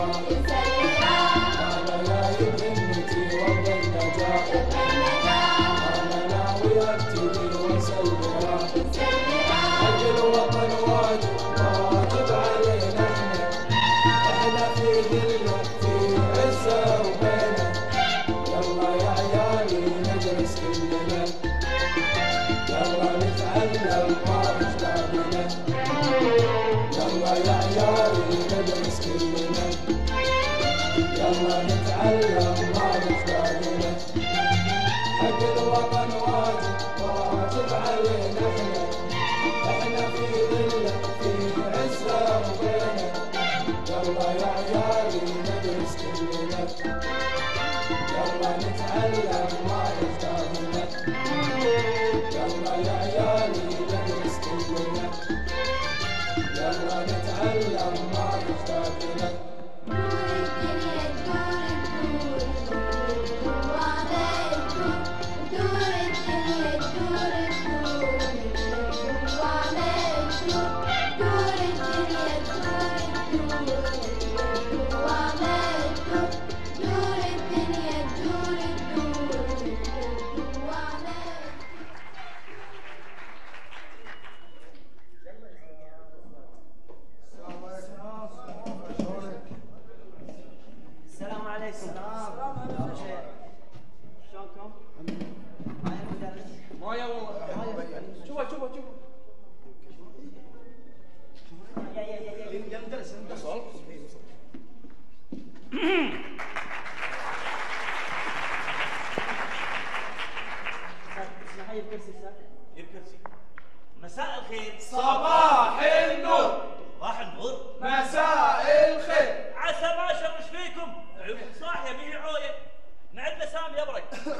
مساء الخير. صباح النور. صباح النور. مساء الخير. عسى ما شرش فيكم. عيوبكم صاحية به عوية. نعد مسام يبرك.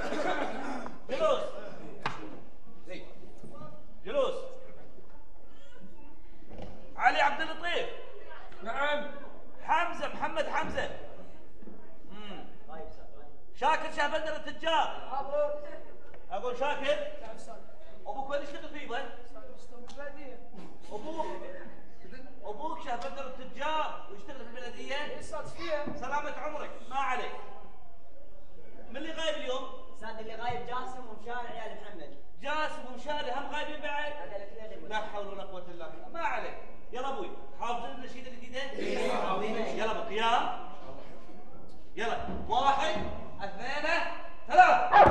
جلوس. جلوس. علي عبد اللطيف. نعم. حمزة محمد حمزة. امم شاكر شهبندر التجار. اقول شاكر. ابوك وين يشتغل فيه بس؟ ابوك ابوك شهبندر التجار ويشتغل في البلديه؟ صاد فيها. سلامة عمرك ما عليك. من اللي غايب اليوم؟ استاذ اللي غايب جاسم ومشاري عيال محمد. جاسم ومشاري هم غايبين بعد؟ لا حول ولا قوة الا بالله. ما عليك. يلا ابوي حافظين النشيد الجديدة؟ يلا بالقيام. يلا واحد اثنين ثلاث.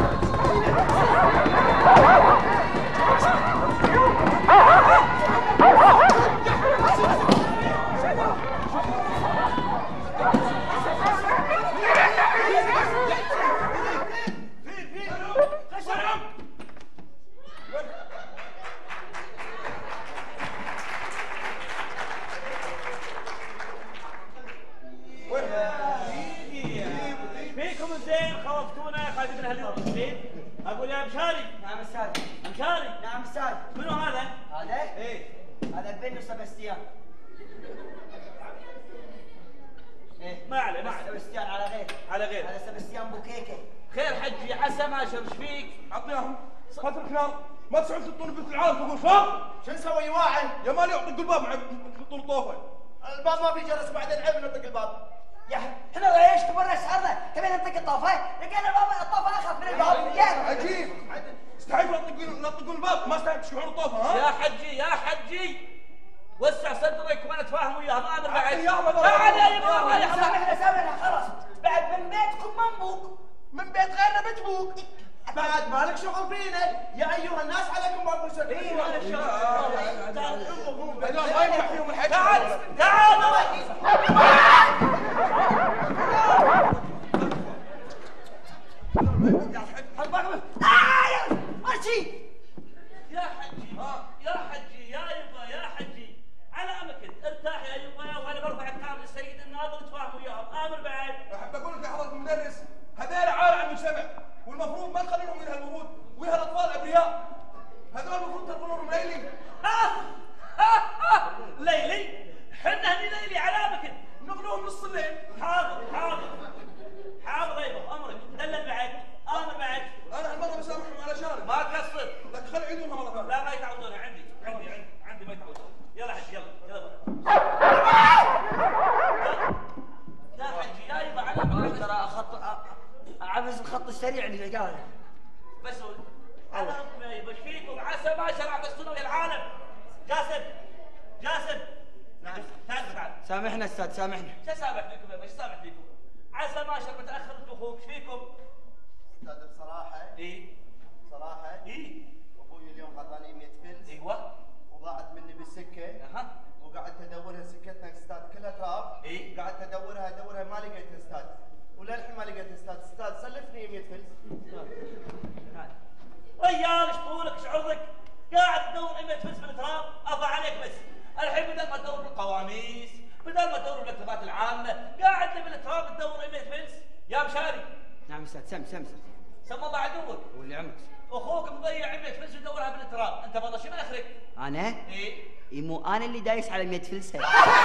فيكم الزين خوفتونا خايفين من هالمسلمين. اقول يا مشاري. نعم استاذ. مشاري. نعم استاذ. منو هذا؟ هذا؟ ايه هذا بنو سبستيان. ايه ما عليه ما عليه. سبستيان على غير. على غير. هذا سبستيان بوكيكه. خير حجي عسى ما شرش فيك. عطناهم هات الكلام. ما تسعون تحطون بنت العالم تقول شو؟ شو نسوي واعي؟ يا مالي اعطيك الباب مع تحطون طوفه. الباب ما في جرس بعدين عيب نطق الباب. يا احنا رايش كبرنا شعرنا تبي ننطق الطوفه؟ لقينا الباب الطوفه اخف من الباب. عجيب. استحيل لا تطقون لا تطقون الباب ما استحيل تشوفون الطوفه ها؟ يا حجي يا حجي وسع صدرك وانا اتفاهم وياهم امر بعد. يا تعال يا يبا يا سامحنا سامحنا خلاص. بعد من بيتكم منبوك. من بيت غيرنا بتبوك. بعد مالك شغل فينا يا ايها الناس عليكم برضو شغل. اي وانا الشغل. ما ينفع فيهم الحكي. تعال تعال ارشي. يا حجي يا حجي يا يبا يا حجي على امكن ارتاح يا يبا وانا برفع الكلام للسيد الناظر تفاهم وياهم امر بعد. احب اقول لك يا حضره المدرس هذول عار عن المجتمع والمفروض ما تخلونهم من هالورود ويا الاطفال ابرياء. هذول المفروض تربونهم ليلي. ليلي حنا هني ليلي على امكن نقلوهم نص الليل. حاضر حاضر حاضر يبا امرك دلل بعد امر بعد. انا هالمره بسامحهم على شارب. ما تقصر. لكن خلي عيدونها مره ثانيه. لا ما يتعودونها عندي عندي عندي عندي ما يتعودون. يلا حج يلا يلا على ترى خط عبس الخط السريع اللي قاله. بس انا وش فيكم عسى ما شرع بسونا ويا العالم. جاسم جاسم نعم تعال تعال. سامحنا استاذ سامحنا. شو سامح فيكم يا باشا سامح فيكم؟ عسى ما شرع متاخر انت واخوك ايش فيكم؟ استاذ بصراحه اي صراحه اي ابوي اليوم عطاني مية فلس ايوه وضاعت مني بالسكه اها وقعدت ادورها سكتنا استاذ كلها تراب اي قعدت ادورها ادورها ما لقيتها استاذ وللحين ما لقيت استاذ استاذ سلفني مية فلس. ريال ايش طولك ايش عرضك؟ قاعد تدور مية فلس بالتراب اضع عليك بس. الحين بدل ما تدور بالقواميس بدل ما تدور بالمكتبات العامه قاعد لي بالتراب تدور مية فلس يا مشاري. نعم استاذ سم سم سم سم الله عدوك واللي عمرك. اخوك مضيع مية فلس يدورها بالتراب انت والله شو ما اخرك؟ انا؟ ايه اي مو انا اللي دايس على مية فلسه.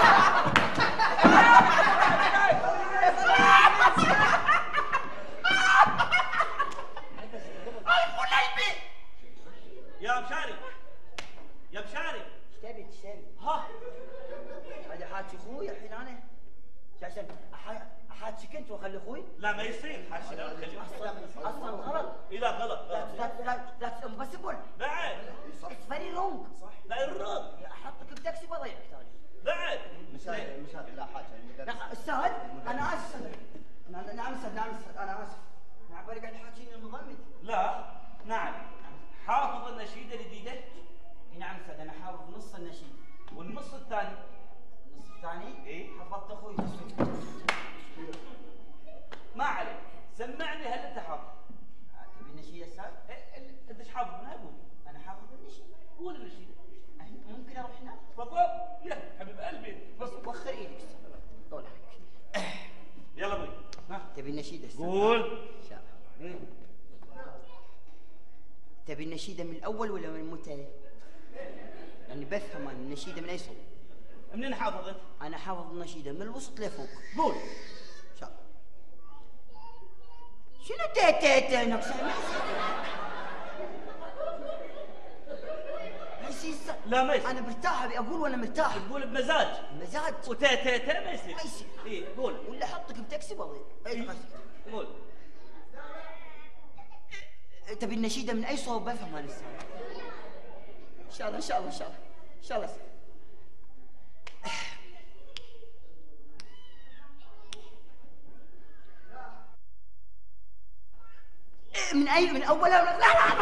يا مشاري يا مشاري ايش تبي ايش تبي؟ ها هذا حاجي اخوي الحين انا عشان احاجيك انت واخلي اخوي؟ لا ما يصير حاشي لا اصلا اصلا غلط. اذا غلط لا لا لا لا امبوسيبل. بعد اتس فيري رونج. لا الرونج احطك بتاكسي واضيعك ترى. بعد مشاهد مشاهد لا حاجه استاذ انا اسف. نعم استاذ نعم استاذ انا اسف. انا عبالي قاعد يحاكيني المضمد. لا نعم حافظ النشيده الجديده؟ نعم استاذ انا حافظ نص النشيد. والنص الثاني؟ النص الثاني؟ ايه حفظت اخوي. ما عليك سمعني هل انت حافظ؟ تبي النشيد استاذ؟ انت ايش حافظ منها؟ قول. انا حافظ النشيد. قول النشيد. ممكن اروح هناك؟ تفضل يا حبيب قلبي بس وخر ايدك استاذ. طول عليك. يلا ابوي ها تبي النشيد استاذ؟ قول. ان شاء الله. تبي النشيده من الاول ولا من المنتهى؟ يعني بفهم انا النشيده من اي صوب؟ منين حافظ انت؟ انا حافظ النشيده من الوسط لفوق. قول. ان شاء الله. شنو تيتا نقصان؟ لا ما يصير. انا مرتاح ابي اقول وانا مرتاح. تقول بمزاج. مزاج. وتا تا تا ما يصير. ما يصير. اي قول. ولا احطك بتاكسي واضيع. اي قول. تبي النشيده من اي صوب بفهم انا السؤال. ان شاء الله ان شاء الله ان شاء الله ان شاء الله. من اي من اولها ولا لا لا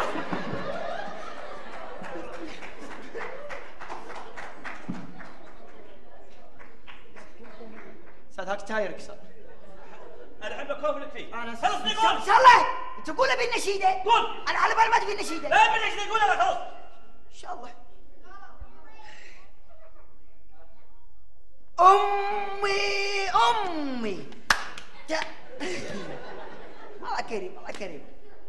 استاذ هاك تايرك صار. انا احب اكوفلك فيه. انا خلص ان قول. شاء الله تقول ابي النشيده. قول. انا على بال ما تبي النشيده. لا ابي النشيده قول انا خلاص. ان شاء الله. امي امي تا... الله كريم الله كريم.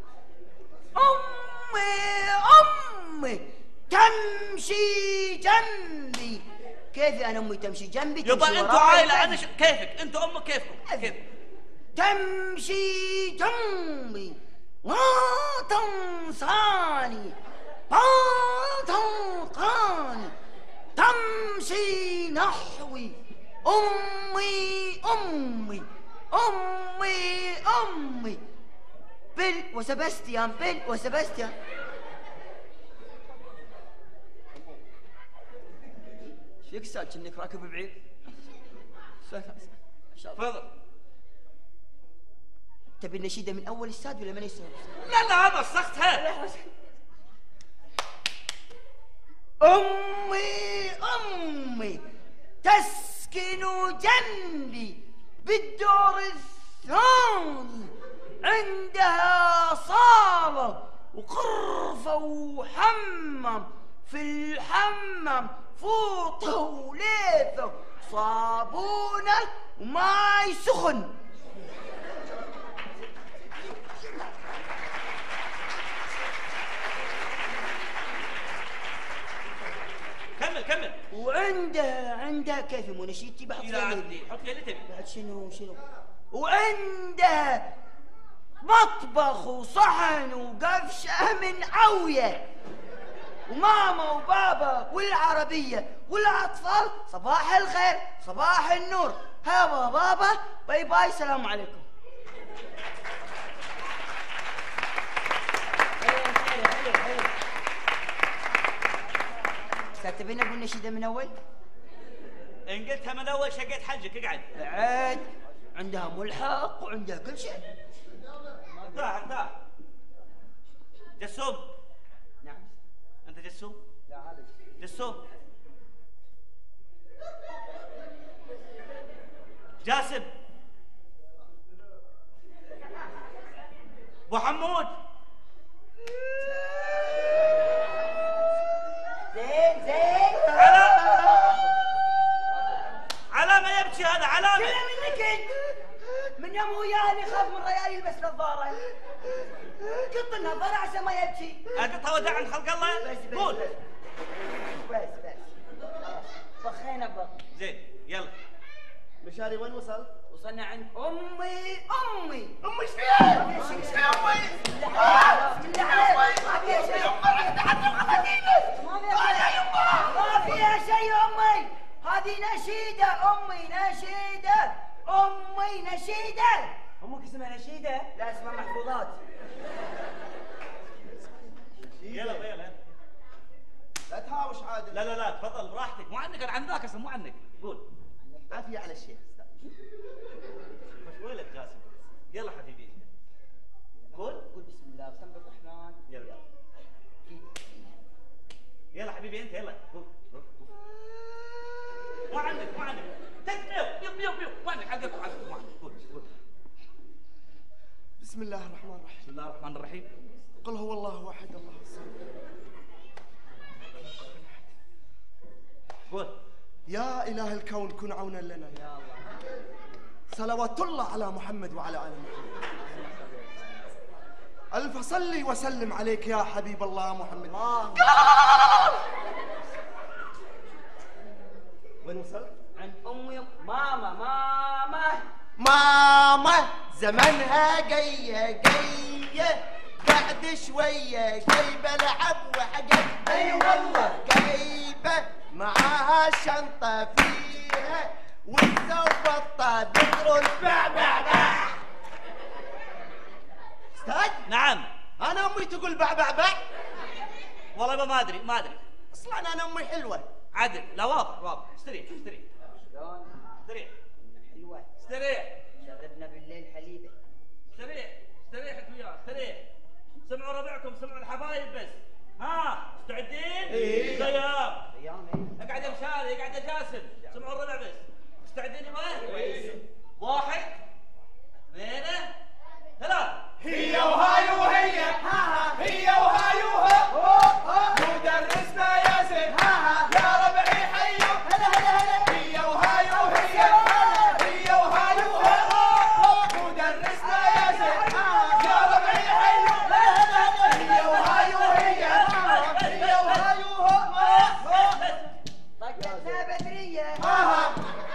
امي امي تمشي جنبي. كيفي انا امي تمشي جنبي؟ يبا انتوا عائله انا ش... كيفك انتوا امك كيفكم؟ كيف؟ تمشي جنبي ما تنساني ما تنقاني تمشي نحوي امي امي امي امي بيل وسباستيان بيل وسباستيان. ايش فيك استاذ كأنك راكب بعيد؟ تفضل. تبي النشيده من اول استاذ ولا من يسوي؟ لا لا هذا وسختها. امي امي تسكن جنبي بالدور الثاني عندها صالة وغرفة وحمام في الحمام فوطة وليثة صابونة وماي سخن. كمل كمل. وعندها عندها كيف مو نشيدتي بحط فيها اللي حط فيها اللي تبي. بعد شنو شنو وعندها مطبخ وصحن وقفشه من عويه وماما وبابا والعربيه والاطفال صباح الخير صباح النور. هذا بابا باي باي سلام عليكم. استاذ تبين اقول نشيده من اول؟ ان قلتها من اول شقيت حجك. اقعد. بعد عندها ملحق وعندها كل شيء. ارتاح ارتاح. جسوم. نعم. انت جسوم؟ لا علي. جسوم. جاسم. ابو حمود. زين زين. على ما يبكي هذا علامة. كله منك انت. من يوم وياه اللي يخاف من ريال يلبس نظارة. قط النظارة عشان ما يبكي. اقطها وداع عند خلق الله. بس بس قول. بس بس. بخينا بط. زين يلا. مشاري وين وصل؟ وصلنا عند امي امي. امي ايش فيها؟ ما فيها شيء. يا امي. بسم الله عليك. ما فيها شيء. امي رحت حتى بخمسينك. ما فيها شيء. ما فيها شيء يا امي. هذه نشيدة امي نشيدة. امي نشيدة. امك اسمها نشيدة؟ لا اسمها محفوظات. يلا يلا. لا تهاوش عادل. لا لا لا تفضل براحتك. مو عنك انا عن ذاك اصلا مو عنك. قول. عافية على الشيخ. مش ويلك جاسم. يلا حبيبي. قول. قول بسم الله بسم الرحمن. يلا يلا حبيبي انت يلا. قول. مو عنك مو عنك. تكبر بيو بيو بيو. مو عنك عندك مو عنك مو عنك. قول قول. بسم الله الرحمن الرحيم. بسم الله الرحمن الرحيم. قل هو الله احد الله الصمد. قول. يا اله الكون كن عونا لنا يا الله. صلوات الله على محمد وعلى ال محمد. الف صلي وسلم عليك يا حبيب الله محمد. وين وصلت؟ عند امي ماما ماما. ماما زمنها جايه جايه بعد شويه جايبه لعب وحاجات. اي والله جايبه معاها شنطه فيها والزوبطه بتقول باع باع باع. استاذ. نعم. انا امي تقول باع باع باع. والله ما ادري ما ادري. اصلا انا امي حلوه. عدل لا واضح واضح. استريح استريح. شلون؟ استريح. حلوه. استريح. شربنا بالليل حليبه. استريح استريح انت وياه استريح. سمعوا ربعكم سمعوا الحبايب بس. ها مستعدين؟ ايه. سيام. ايام ايه. اقعد يا مشاري اقعد يا جاسم. سمعوا الربع بس. مستعدين يبا؟ ايه. واحد اثنين ثلاث. هي وهاي وهي هي وهاي وها مدرسنا ياسر يا ربعي حيو هلا هلا هلا. هي وهاي وهي هي وهاي وها مدرسنا ياسر يا ربعي حيو هلا هلا هلا. هي وهاي وهي هي وهاي وها طقتنا بدريه. ها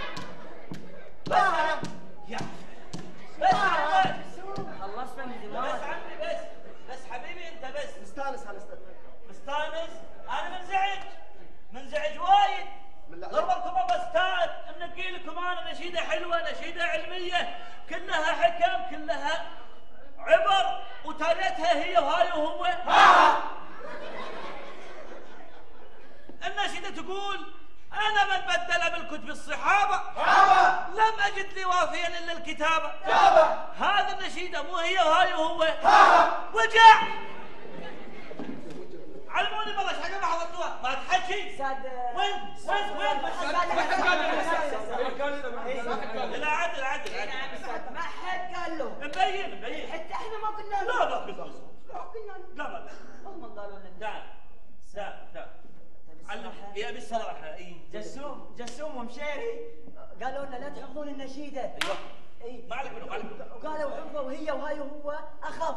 ها يا خلصنا من بس زمان. عمي بس بس حبيبي انت بس. مستانس انا استاذ. مستانس. انا منزعج منزعج وايد. ضربكم ابو استاذ منقي لكم انا نشيده حلوه نشيده علميه كلها حكم كلها عبر وتالتها هي وهاي وهو. النشيده تقول انا من بدل بالكتب الصحابه لم اجد لي وافيا الا الكتابه. هذه النشيده مو هي وهاي وهو. وجع. علموني بالله ايش حق ما حضرتوها ما تحكي. وين وين وين لا عدل عدل ما حد قال له. مبين مبين. حتى احنا ما قلنا له. لا ما قلنا له. ما قلنا له. لا ما هم قالوا لنا. تعال تعال تعال علم يا ابي الصراحه. اي جسوم جسوم ومشيري قالوا لنا لا تحفظون النشيده. ايوه. اي ما عليك منه ما عليك منه. وقالوا حفظوا هي وهاي وهو اخف.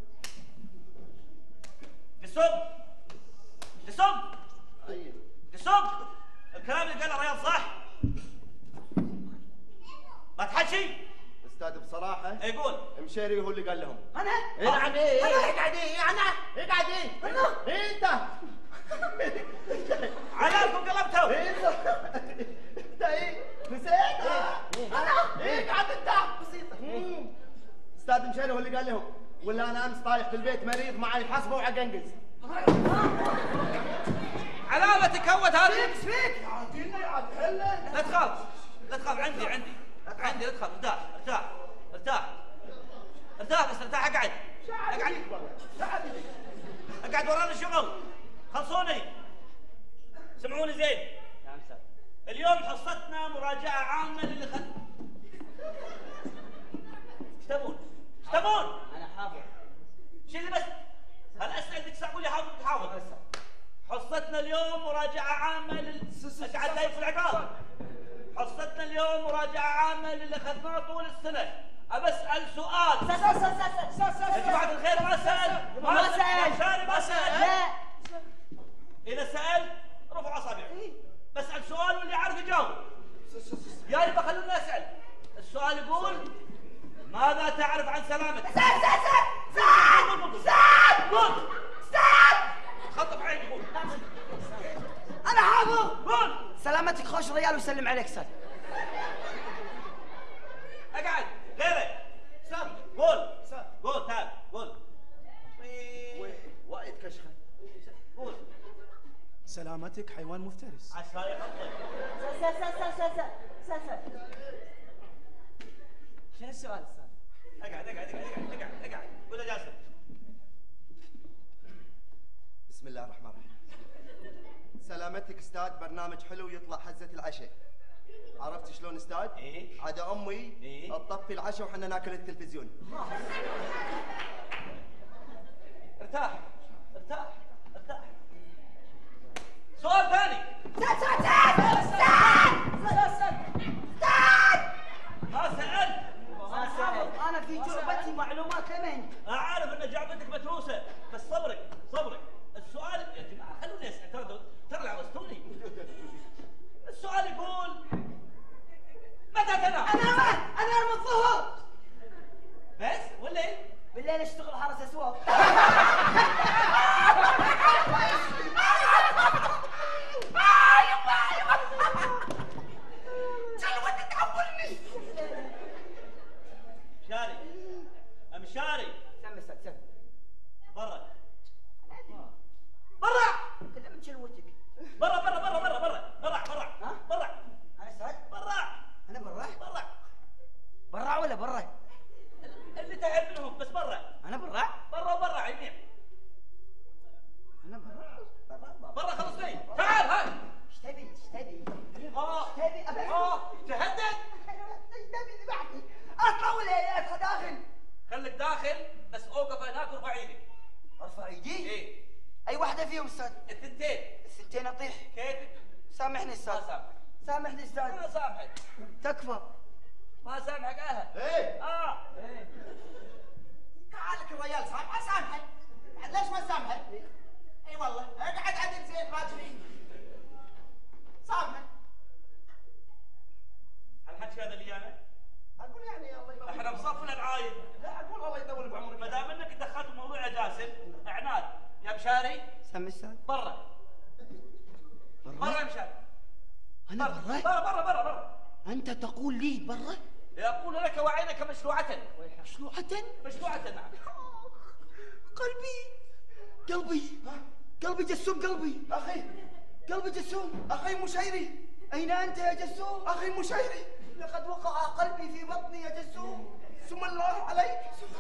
جسوم جسوم جسوم الكلام اللي قاله رياض صح؟ ما تحكي. استاذ بصراحه يقول مشيري هو اللي قال لهم. انا؟ ايه نعم ايه اقعد ايه انا اقعد ايه انا ايه انت علالكم قلبتوا. انت ايه نسيت انا ايه قعد انت استاذ مشيري هو اللي قال لهم، ولا انا امس طايح في البيت مريض معي حصبه وعقنقز. علامة تكوت هذه. ايش فيك؟ عادينا يا عاد حله. لا تخاف لا تخاف، عندي عندي عندي، لا تخاف، ارتاح ارتاح ارتاح ارتاح بس ارتاح. اقعد اقعد اقعد ورانا الشغل، خلصوني سمعوني زين. نعم سيد. اليوم حصتنا مراجعة عامة للي خد. ايش تبون؟ ايش تبون؟ انا حافظ. شيل لي بس. هل اسال بدك تقول لي حافظ حافظ؟ حصتنا اليوم مراجعة عامة لل اقعد لا في العقاب. حصتنا اليوم مراجعة عامة للي اخذناه طول السنة. ابى اسال سؤال. سأل سأل سأل سأل سأل يا جماعة الخير ما سأل ما سأل شاري ما سأل. لا. إذا سأل رفع أصابعك. بسأل سؤال واللي يعرف يجاوب. يا يبا خلونا أسأل. السؤال يقول ماذا تعرف عن سلامتك؟ سأل سأل سأل سأل قول سأل. خطف عيني قول. أنا حافظ. قول. سلامتك خوش ريال ويسلم عليك سأل. اقعد غيره. سأل. قول قول تعال قول. وايد كشخه. قول. سلامتك حيوان مفترس. عشان يخطط. سأل سأل سأل سأل سأل سأل. شنو السؤال استاذ؟ اقعد اقعد اقعد اقعد اقعد قول يا جاسم. بسم الله الرحمن الرحيم. سلامتك استاذ برنامج حلو يطلع حزة العشاء. عرفت شلون استاذ؟ ايه عدا امي ايه تطفي العشاء وحنا ناكل التلفزيون. ارتاح ارتاح ارتاح. سؤال ثاني. سأل سأل سأل سأل سأل سأل. ما سألت. أنا حافظ. أنا في جعبتي معلومات لمن؟ أعرف أن جعبتك متروسة بس صبرك صبرك. السؤال يا جماعة خلوني أسأل ترى ترى عوزتوني. السؤال يقول متى تنام؟ أنا أنام أنام الظهر. بس ولا إيه؟ بالليل أشتغل حرس أسواق. جلوة تحولني. شاري أمشاري. سم سم سم. برا برا. كلها من جلوتك. برا برا برا برا برا برا برا. ها؟ برا. أنا سعد. برا. أنا برا. برا. برا ولا برا؟ اللي تحب منهم بس برا. أنا برا. برا وبرا عينيك. أنا برا. برا برا خلصني. تعال هاي. إيش تبي؟ إيش تبي؟ اه إيش تبي؟ أبي. اه تهدد. إيش تبي ذبحني؟ أطلع ولا أدخل داخل؟ خليك داخل بس اوقف هناك وارفع ايدك. ارفع ايدي؟ ايه. اي واحدة فيهم استاذ؟ الثنتين. الثنتين اطيح؟ كيفك؟ سامحني استاذ. ما سامحك. سامحني استاذ. انا سامحك. تكفى. ما سامحك اهل. ايه اه ايه. تعالك الرجال سامحه سامحه. ليش ما سامحه؟ اي والله اقعد عدل زين راجلين. سامحه. هالحكي هذا اللي انا؟ اقول يعني الله يطول. احنا بصفنا العايد. لا اقول الله يطول بعمرك. ما دام انك دخلت موضوع يا جاسم اعناد يا مشاري. سامي استاذ. برا. برا يا مشاري. انا برا؟ برا برا برا برا. انت تقول لي برا؟ يقول لك وعينك مشلوعة. مشلوعة؟ مشلوعة نعم. قلبي قلبي قلبي جسوم قلبي. اخي قلبي جسوم. اخي مشيري. اين انت يا جسوم؟ اخي مشيري. لقد وقع قلبي في بطني يا جسوم. سم الله عليك.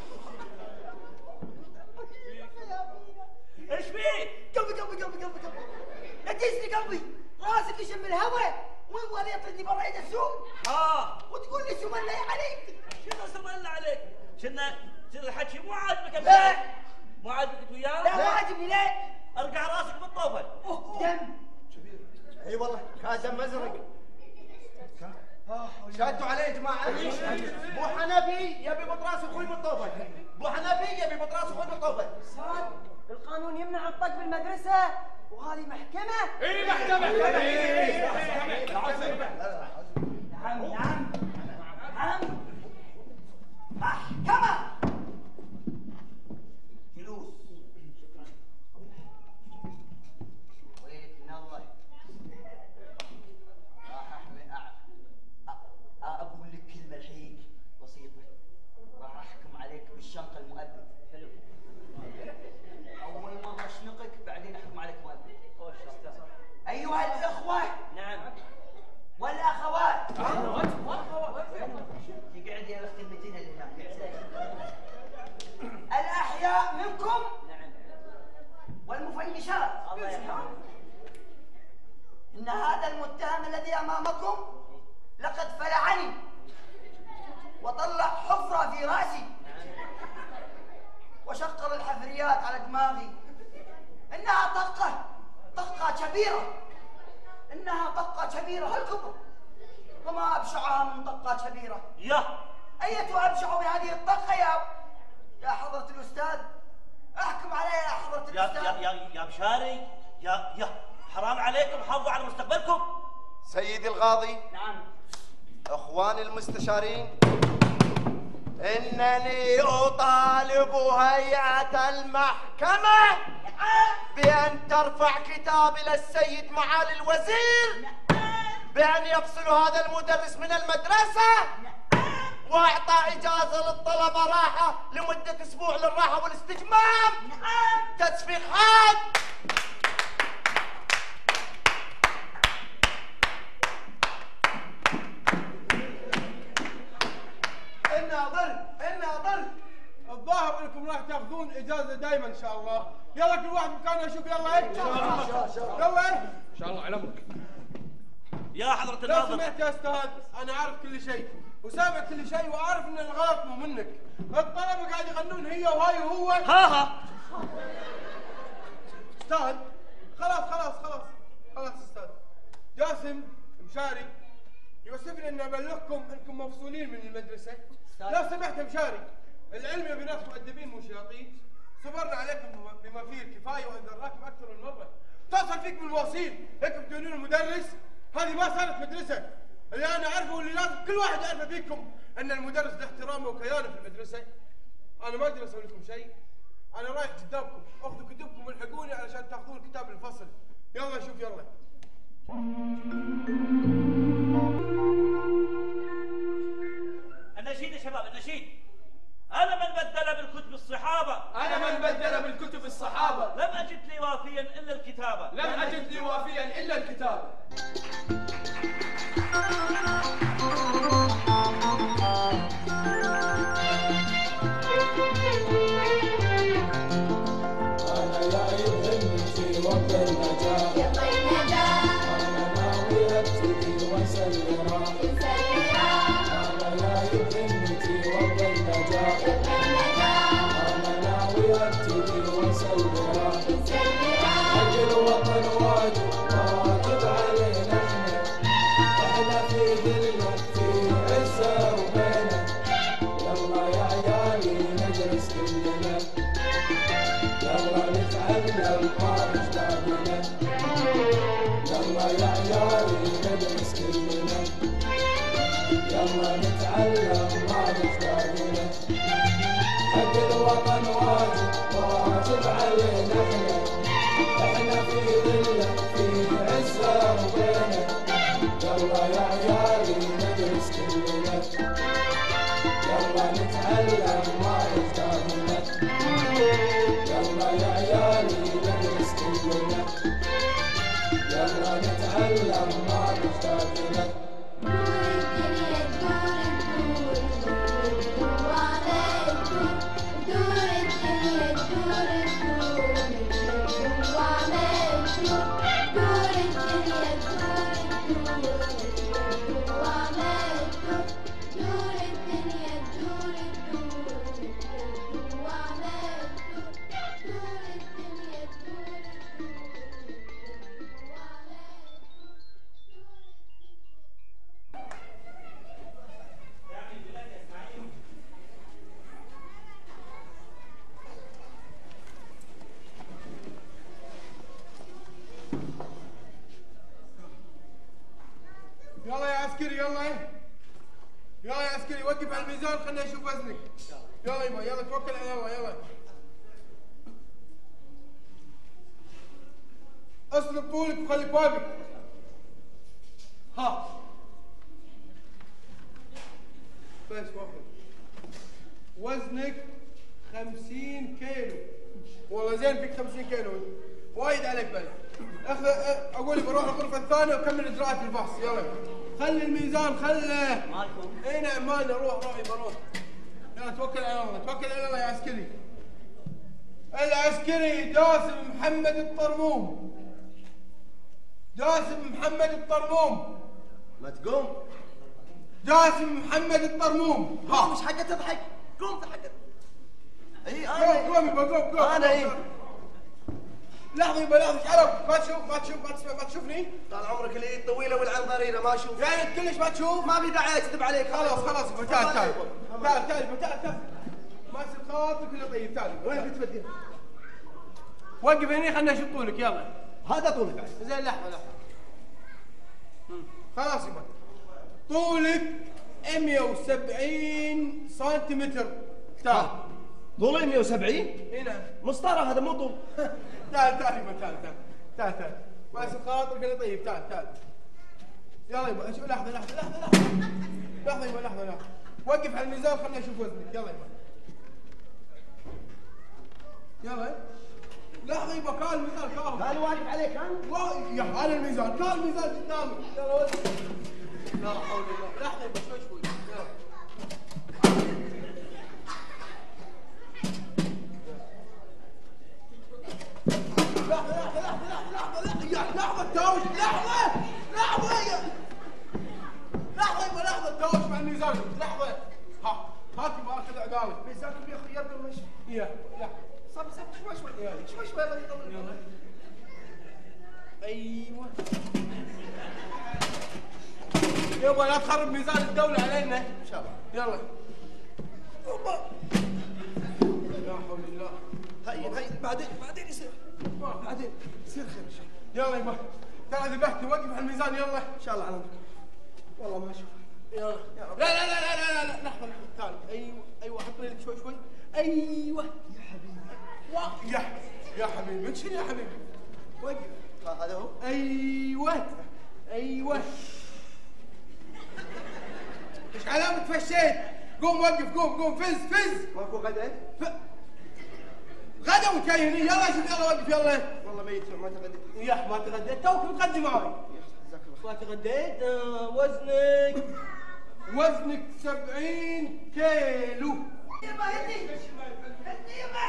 ايش فيه؟ قلبي قلبي قلبي قلبي قلبي نجسني قلبي. راسك يشم الهواء ويبغى يطردني برا يا جسوم. اه وتقول لي سم الله عليك. شنو سم الله عليك؟ شنا شنو الحكي مو عاجبك يا لا. مشاري؟ مو عاجبك وياه؟ لا مو عاجبني. لا. ارجع راسك بالطوفه. دم. اي والله كان دم ازرق. شادوا عليه يا جماعه. بو حنفي يبي بطراس اخوي بالطوفه. بو حنفي يبي بطراس اخوي بالطوفه. صاد القانون يمنع الطق بالمدرسه وهذه محكمه. اي محكمه. اي نعم نعم نعم محكمه. فلوس. ويلك من الله. راح اقول لك كلمه الحين بسيطه. راح احكم عليك الذي أمامكم لقد فلعني وطلع حفرة في رأسي وشقر الحفريات على دماغي. إنها طقة طقة كبيرة، إنها طقة كبيرة هالكبر، وما أبشعها من طقة كبيرة. يا أية أبشع من هذه الطقة يا يا حضرة الأستاذ؟ احكم علي يا حضرة يا الأستاذ. يا يا يا بشاري، يا يا حرام عليكم، حافظوا على مستقبلكم. سيدي القاضي. نعم. اخواني المستشارين، انني اطالب هيئة المحكمة بان ترفع كتاب الى السيد معالي الوزير بان يفصلوا هذا المدرس من المدرسة واعطاء اجازة للطلبة راحة لمدة اسبوع للراحة والاستجمام. تصفيق حاد. إنها ضل إنها ضل. الظاهر انكم راح تاخذون اجازه دائما ان شاء الله. يلا كل واحد مكانه يشوف. يلا ايه يلا ايه ان شاء الله على امرك. يا حضرة لو الناظر، سمحت يا استاذ، انا عارف كل شيء وسامع كل شيء وعارف ان الغلط مو منك. الطلبه قاعد يغنون هي وهاي وهو ها ها. استاذ خلاص خلاص خلاص خلاص استاذ. جاسم مشاري يوسفني ان ابلغكم انكم مفصولين من المدرسه. لو سمحت مشاري، العلم يبي ناس مؤدبين مو شياطين. صبرنا عليكم بما فيه الكفايه وانذرناكم اكثر من مره. اتصل فيك بالوصيل هيك بدونون المدرس. هذه ما صارت مدرسه. اللي انا اعرفه واللي لازم كل واحد يعرفه فيكم ان المدرس له احترامه وكيانه في المدرسه. انا ما اقدر اسوي لكم شيء. انا رايح قدامكم، اخذوا كتبكم والحقوني علشان تاخذون كتاب الفصل. يلا شوف يلا. النشيد يا شباب، النشيد. أنا من بدل بالكتب الصحابة، أنا من بدل بالكتب الصحابة، لم أجد لي وافيا إلا الكتابة، لم أجد لي وافيا إلا الكتابة. أنا يا ابنتي وقت النجاة، يلا النجاة، أنا ناوي أبتدي وأسلم. أنا يا ابنتي وقت النجاة، أنا ناوي أبتدي وأسلم. حق الوطن واجب واجب علينا احنا، احنا في ذلة في عزة وبينة. يلا يا عيالي نجلس كلنا، يلا نتعلم ما مشتاقنا. يلا يا عيالي ندرس كلنا، يلا نتعلم ما مشتاقنا. حق الوطن واجب واجب علينا احنا، احنا في ذلة في عزة وبينة. يلا يا عيالي ندرس كلنا، يلا نتعلم ما مشتاقنا. يلا يا عيالي ندرس كلنا، يلا نتعلم ما مشتاقنا. يلا يا عسكري يلا يلا يا عسكري وقف على الميزان خلينا نشوف وزنك. يلا يما يلا توكل على الله. يلا اسلب طولك وخليك واقف. ها بس واخذ وزنك خمسين كيلو. والله زين فيك خمسين كيلو، وايد عليك بعد. اخذ اقول بروح الغرفه الثانيه وكمل اجراءات الفحص. يلا خلي الميزان خله مالكم؟ اي نعم مالنا. روح روح بروح. يلا توكل على الله توكل على الله يا عسكري. العسكري جاسم محمد الطرموم، جاسم محمد الطرموم ما تقوم. جاسم محمد الطرموم. ها مش حقه تضحك، قوم في حقه. اي انا قوم قوم يبا قوم قوم. انا اي لحظة يبا لحظة شعرف ما تشوف ما تشوف ما تسمع ما تشوفني؟ طال عمرك الايد طويلة والعنبريرة ما اشوف. يعني كلش ما تشوف؟ ما في داعي اكذب عليك. خلاص خلاص يبا تعال تعال تعال تعال يبا تعال تعال. ما تصير خاطرك الا طيب تعال. وين بتودينا؟ وقف هني خلنا نشوف طولك يلا. هذا طولك بعد. زين لحظة لحظة. خلاص يبا. طولك مئة وسبعين سنتيمتر. تعال. طولي مئة وسبعين؟ اي نعم. مسطرة هذا مو طول. تعال تعال يبا تعال تعال تعال تعال. ما يصير خاطرك الا طيب تعال تعال. يلا يبا شوف لحظة لحظة لحظة لحظة. لحظة يبا لحظة لحظة. وقف على الميزان خلنا نشوف وزنك يلا يبا. يلا لحظة يبا كان الميزان كان. كان واقف عليك ها؟ يا هذا الميزان كان الميزان قدامك يلا وزن. لا حول الله. لحظة يبا شوي شوي يلا. لحظة لحظة لحظة لحظة لحظة يا لحظة تاوش لحظة لحظة يا لحظة يبا لحظة تاوش مع الميزان لحظة. ها هات يبا اخذ عقالك. ميزانكم يا اخي يرقى المشي. يا يا صب صب شوي شوي شوي شوي الله يطول. يلا ايوه يبا لا تخرب ميزان الدولة علينا ان شاء الله. يلا يبا لا حول الله. هين هين بعدين بعدين يصير بعدين يصير خير ان شاء الله. يلا يبا تعال ذبحت وقف على الميزان يلا. ان شاء الله على امرك. والله ما اشوف. يلا لا لا لا لا لا لا لحظة لحظة تعال ايوه ايوه حط لك شوي شوي ايوه يا حبيبي يا يا حبيبي انشل يا حبيبي وقف. هذا هو. ايوه ايوه ايش علامة فشيت؟ قوم وقف قوم قوم فز فز. ماكو غدا؟ غدا وانت جاي هني يلا شوف يلا وقف يلا. والله ميت ما تغديت. يا ما تغديت توك مقدم معي. ما تغديت آه وزنك وزنك سبعين كيلو. يبا هدي هدي يبا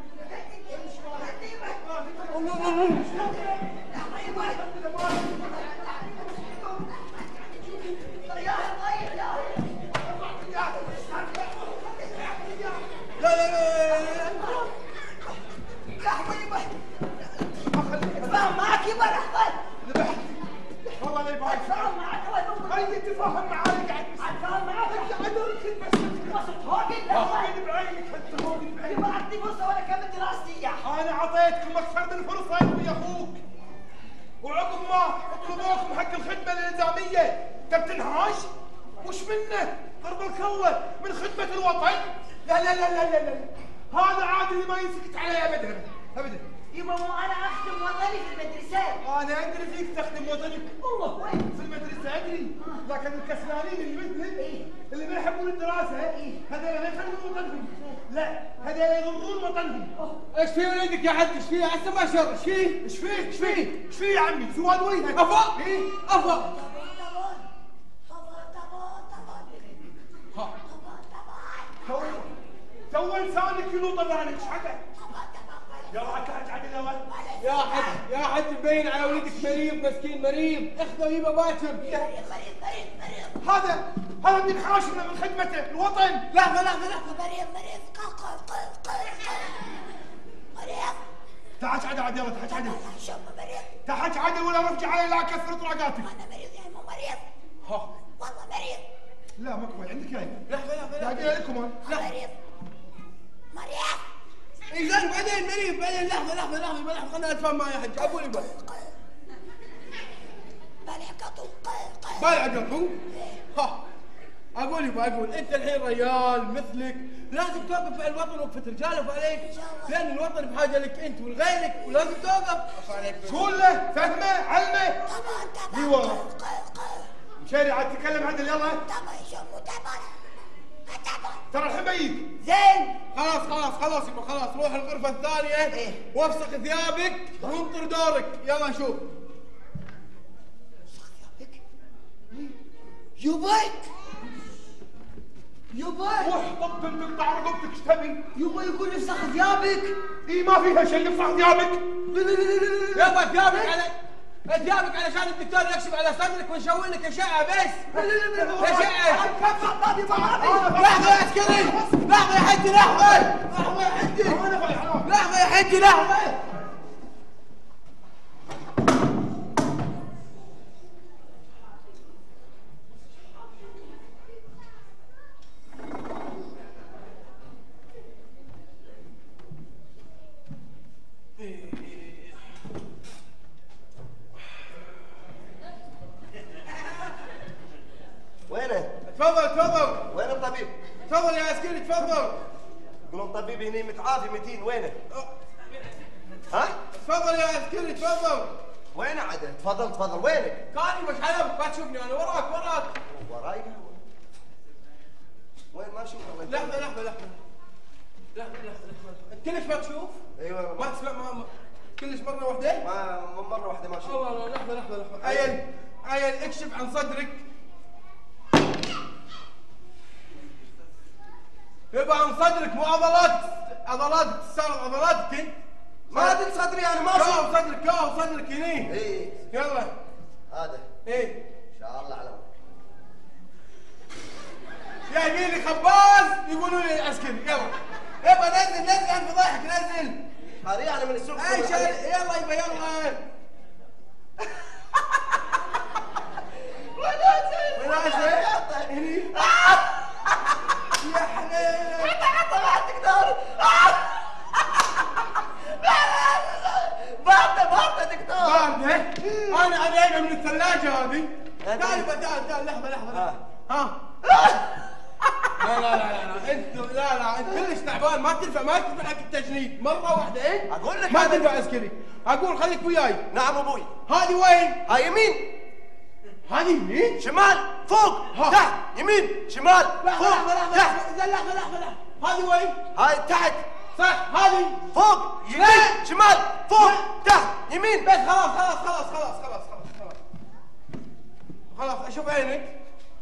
لا لا لا لحظة يبا اتفاهم معك يبا لحظة. والله لا يبغى اتفاهم معك هاي تتفاهم معاي قاعد اتفاهم معك قاعد اركض بس بس تهوقن لحظة. هوقن بعينك انت هوقن بعينك. يبا اعطني فرصة وانا اكمل دراستي اياها. انا اعطيتكم اكثر من فرصة انت ويا اخوك وعقب ما اطلبوكم حق الخدمة الالزامية تبي تنهاش؟ وش منه؟ قربك الله من خدمة الوطن؟ لا لا لا لا لا لا هذا عادي اللي ما ينسكت عليه ابدا ابدا. يبا مو انا اخدم وطني في المدرسة. انا ادري فيك تخدم وطنك والله في المدرسة ادري، لكن الكسلانين اللي مثلك اللي ما يحبون الدراسة هذول ما يخدمون وطنهم، لا هذول يضرون وطنهم. ايش في ولدك يا عد؟ ايش فيه؟ هسه ما شر، ايش فيه؟ ايش فيه؟ ايش فيه؟ ايش فيه يا عمي؟ سواد وجهك افا؟ اي افا. تو تو لسانك ينوط ذلك ايش حكى؟ يلا حكى حكى عدل يلا. يا حد يا حد مبين على ولدك مريض مسكين مريض، اخذه يبا باكر. مريض مريض مريض مريض. هذا هذا من خاشمنا من خدمته الوطن. لحظة لحظة لحظة. مريض مريض قل قل قل قل مريض. تعال عدل عدل يلا تعال عدل. شوف مريض. تعال عدل ولا رفع علي لا اكثر طرقاتك. انا مريض يعني مو مريض. ها والله مريض. لا ماكو عندك يعني. لحظة لحظة لحظة. لا لكم انا. مريض. مريض. اي زين بعدين مريض بعدين لحظة لحظة لحظة لحظة خليني اتفاهم معي يا حج ابوني بس. بالعقطو قل قل. بالعقطو؟ ها اقول يبا اقول انت الحين ريال مثلك لازم توقف مع الوطن وقفة رجاله عليك، لان الوطن بحاجة لك انت ولغيرك ولازم توقف. قول له فهمه علمه. طبعا طبعا. اي والله. مشاري عاد تكلم عدل يلا. طبعا شوفوا طبعا. طبعا. ترى الحين بيك. زين. خلاص خلاص خلاص يبا خلاص روح الغرفة الثانية. ايه. وافسخ ثيابك وانطر دورك يلا شوف. يبايك يبايك روح طب المقطع رقبتك ايش تبي؟ يبا يقول افسخ ثيابك. اي ما فيها شيء افسخ ثيابك. لا لا لا لا يابا ثيابك علي. انت جابك علشان الدكتور يكشف على صدرك ونسوي لك اشعه بس. اشعه. لحظه يا عسكري، لحظه يا حجي، لحظه لحظه يا حجي، لحظه يا حجي، لحظه. وينه؟ تفضل تفضل. وين الطبيب؟ تفضل يا عسكري تفضل. يقولون طبيب هنا متعافي متين، وينه؟ ها؟ تفضل يا عسكري تفضل. وين عاد؟ تفضل تفضل، وينك؟ كاني مش حلمك، ما تشوفني انا وراك وراك. وراي؟ وين ما اشوفه؟ لحظة لحظة لحظة لحظة لحظة كلش ما تشوف؟ ايوه ما تسمع ما كلش مرة واحدة؟ ما مرة واحدة ما اشوف. والله لحظة لحظة لحظة. عيل عيل اكشف عن صدرك. يبقى عن صدرك مو عضلات عضلاتك تستعرض عضلاتك انت. ما ادري صدري انا ما اشوف. كاو صدرك كاو صدرك هني. اي يلا. هذا. اي. ان شاء الله على جايبين لي خباز يقولوا لي العسكري، يلا يبا نزل نزل انت ضايحك نزل. هذه انا من السوق. اي شيء يلا يبا يلا. ونازل ونازل هني. يا حليل. انت عطى ما تقدر. باردة باردة دكتور. باردة؟ انا ابيعها من الثلاجة هذه. تعال يبا تعال تعال لحظة لحظة. ها. لا لا لا لا انت لا لا انت كلش تعبان، ما تنفع ما تنفع حق التجنيد مره واحده. ايه اقول لك ما تنفع عسكري. اقول خليك وياي. نعم ابوي. هذه وين؟ هاي يمين. هذه يمين؟ شمال فوق تحت يمين شمال لحظه فوق لحظه تحت. لحظه لحظه لحظه لحظه هذه وين؟ هاي تحت. صح هذه فوق يمين شمال فوق تحت يمين. بس خلاص خلاص خلاص خلاص خلاص خلاص خلاص اشوف عينك.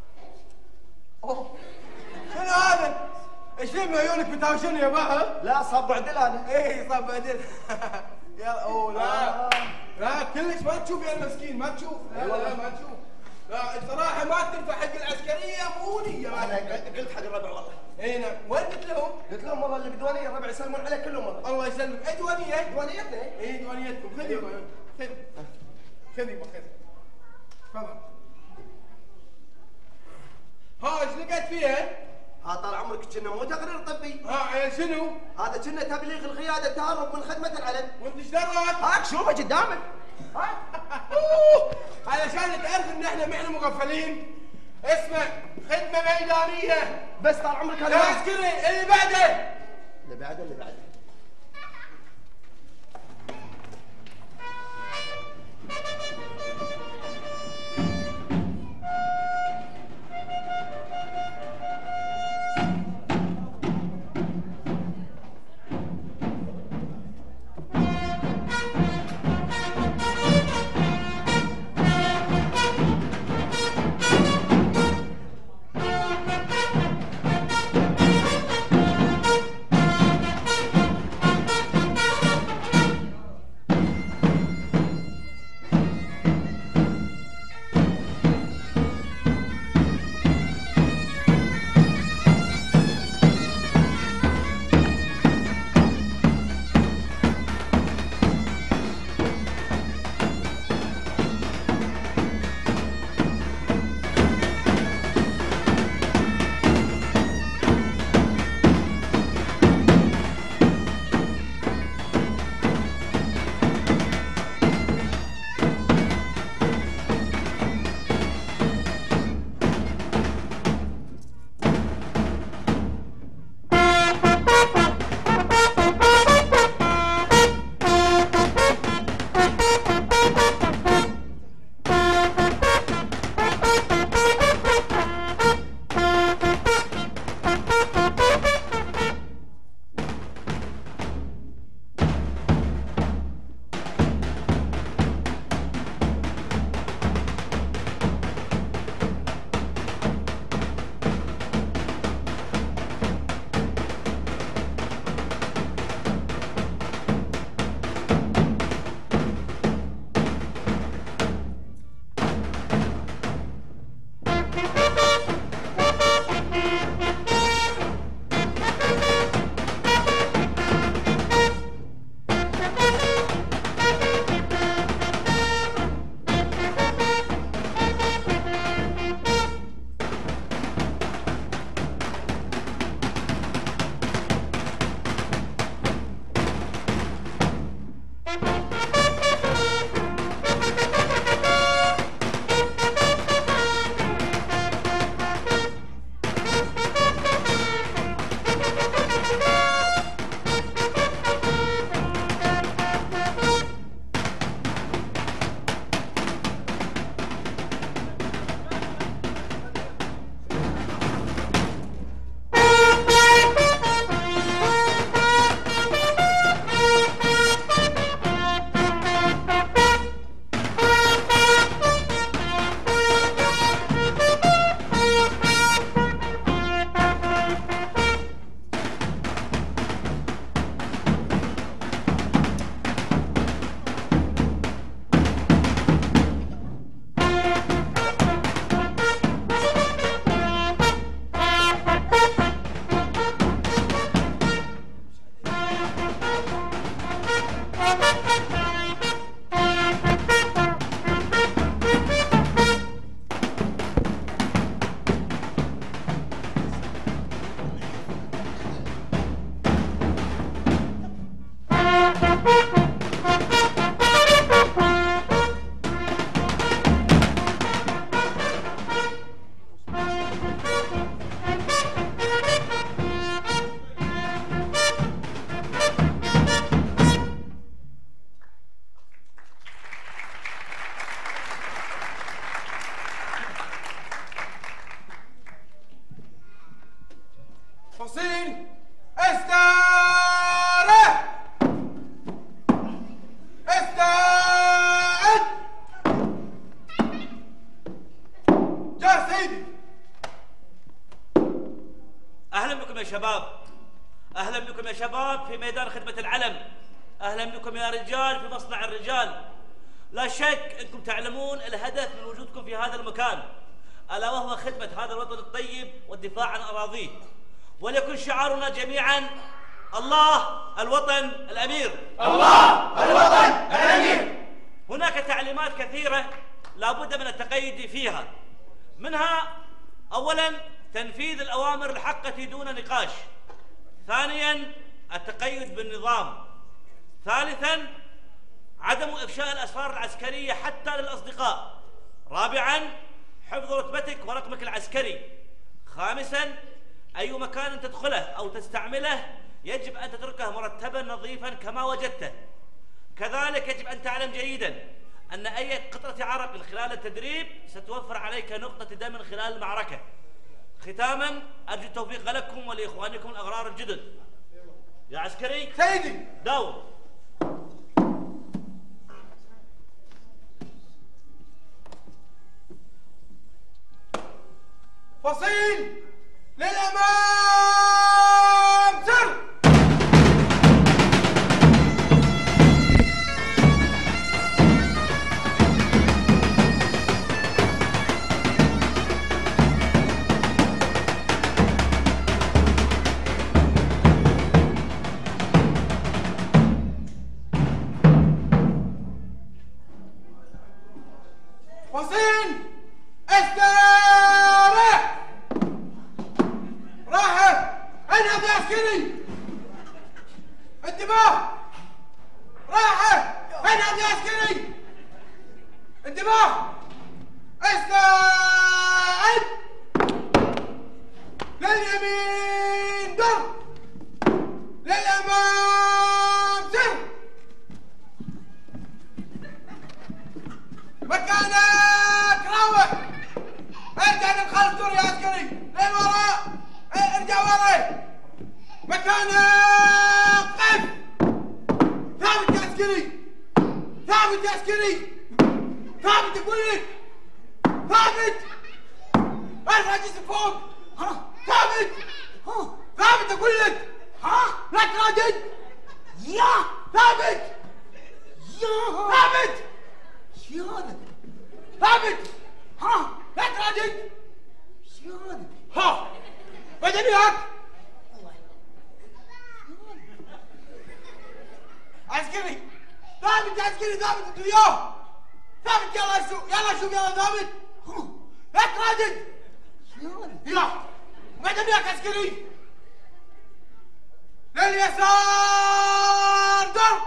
اوه شنو هذا؟ ايش فيه عيونك بتهاوشني يا باها؟ لا صب عدل انا. ايه صب عدل. يلا اوه لا لا كلش ما تشوف يا المسكين ما تشوف. لا لا, لا ما تشوف. لا الصراحه ما تنفع حق العسكريه مو نيه. انا قلت حق الربع والله. اي نعم. وين قلت لهم؟ قلت لهم والله اللي بديوانيه الربع يسلمون عليك كلهم والله. الله يسلمك. اي ديوانيه؟ ديوانيتنا. اي ديوانيتكم. خذ يبا خذ خذ يبا خذ. تفضل. ها ايش لقيت فيها؟ ها طال عمرك كنا مو تقرير طبي. ها عيل شنو؟ هذا كنا تبليغ القياده تهرب من خدمه العلم. وانت ايش دراك؟ هاك شوفه قدامك. علشان تعرف ان احنا ما احنا مغفلين. اسمع خدمه ميدانيه. بس طال عمرك هذا يا عسكري اللي بعده. اللي بعده اللي بعده. فصيل استاره استعد جاهز سيدي. اهلا بكم يا شباب، اهلا بكم يا شباب في ميدان خدمة العلم، اهلا بكم يا رجال في مصنع الرجال. لا شك انكم تعلمون الهدف من وجودكم في هذا المكان، الا وهو خدمة هذا الوطن الطيب والدفاع عن اراضيه. وليكن شعارنا جميعا الله الوطن الامير. الله الوطن الامير. هناك تعليمات كثيرة لا بد من التقيد فيها، منها اولا تنفيذ الاوامر الحقة دون نقاش، ثانيا التقيد بالنظام، ثالثا عدم افشاء الاسرار العسكرية حتى للاصدقاء، رابعا حفظ رتبتك ورقمك العسكري، خامسا اي مكان تدخله او تستعمله يجب ان تتركه مرتبا نظيفا كما وجدته. كذلك يجب ان تعلم جيدا ان اي قطرة عرق من خلال التدريب ستوفر عليك نقطة دم من خلال المعركة. ختاما ارجو التوفيق لكم ولاخوانكم الاغرار الجدد. يا عسكري سيدي داوم. فصيل للامام سر. فصيل استراح. راحة انهض يا عسكري. انتباه. راحة انهض يا عسكري. انتباه. استعد لليمين در للامام سر. مكانك روح. ارجع للخلف دور يا عسكري. للوراء ارجع وراي. مكانك قف. ثابت يا عسكري. ثابت يا عسكري. ثابت اقول لك. ثابت. ارفع جسم فوق. ها ثابت. ها ثابت اقول لك. ها لا تراجع. يا ثابت. يا ثابت. يا هذا ثابت. ها لا تراجع. يا هذا ها بدني هاك. عسكري ثابت يا عسكري. ثابت انت وياه. ثابت يلا شوف يلا شوف يلا ثابت. لا تراجع. يلا بدني هاك عسكري. لليسار در.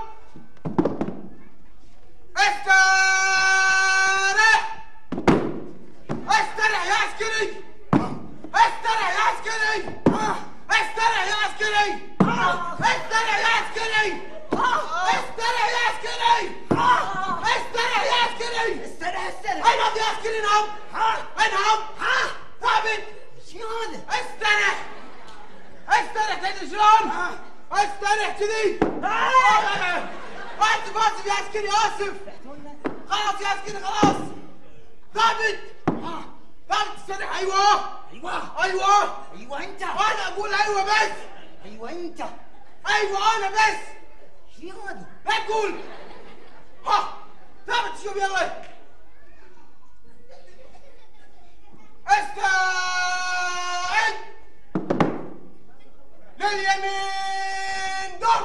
استرح. استرح يا عسكري. استرح يا عسكري. استرح يا عسكري. استرح يا عسكري. استرح يا عسكري. استرح يا عسكري. استرح استرح. انهض يا عسكري. انهض. انهض. ثابت. شو هذا؟ استرح. استرح تدري شلون؟ استرح كذي. اسف اسف يا عسكري اسف. خلاص يا عسكري خلاص. ثابت. ثابت استرح. ايوه ايوه ايوه ايوه انت. انا اقول ايوه بس. ايوه انت. ايوه انا بس. شو هذا؟ لا تقول. ها ثابت شوف يلا. استعد لليمين در.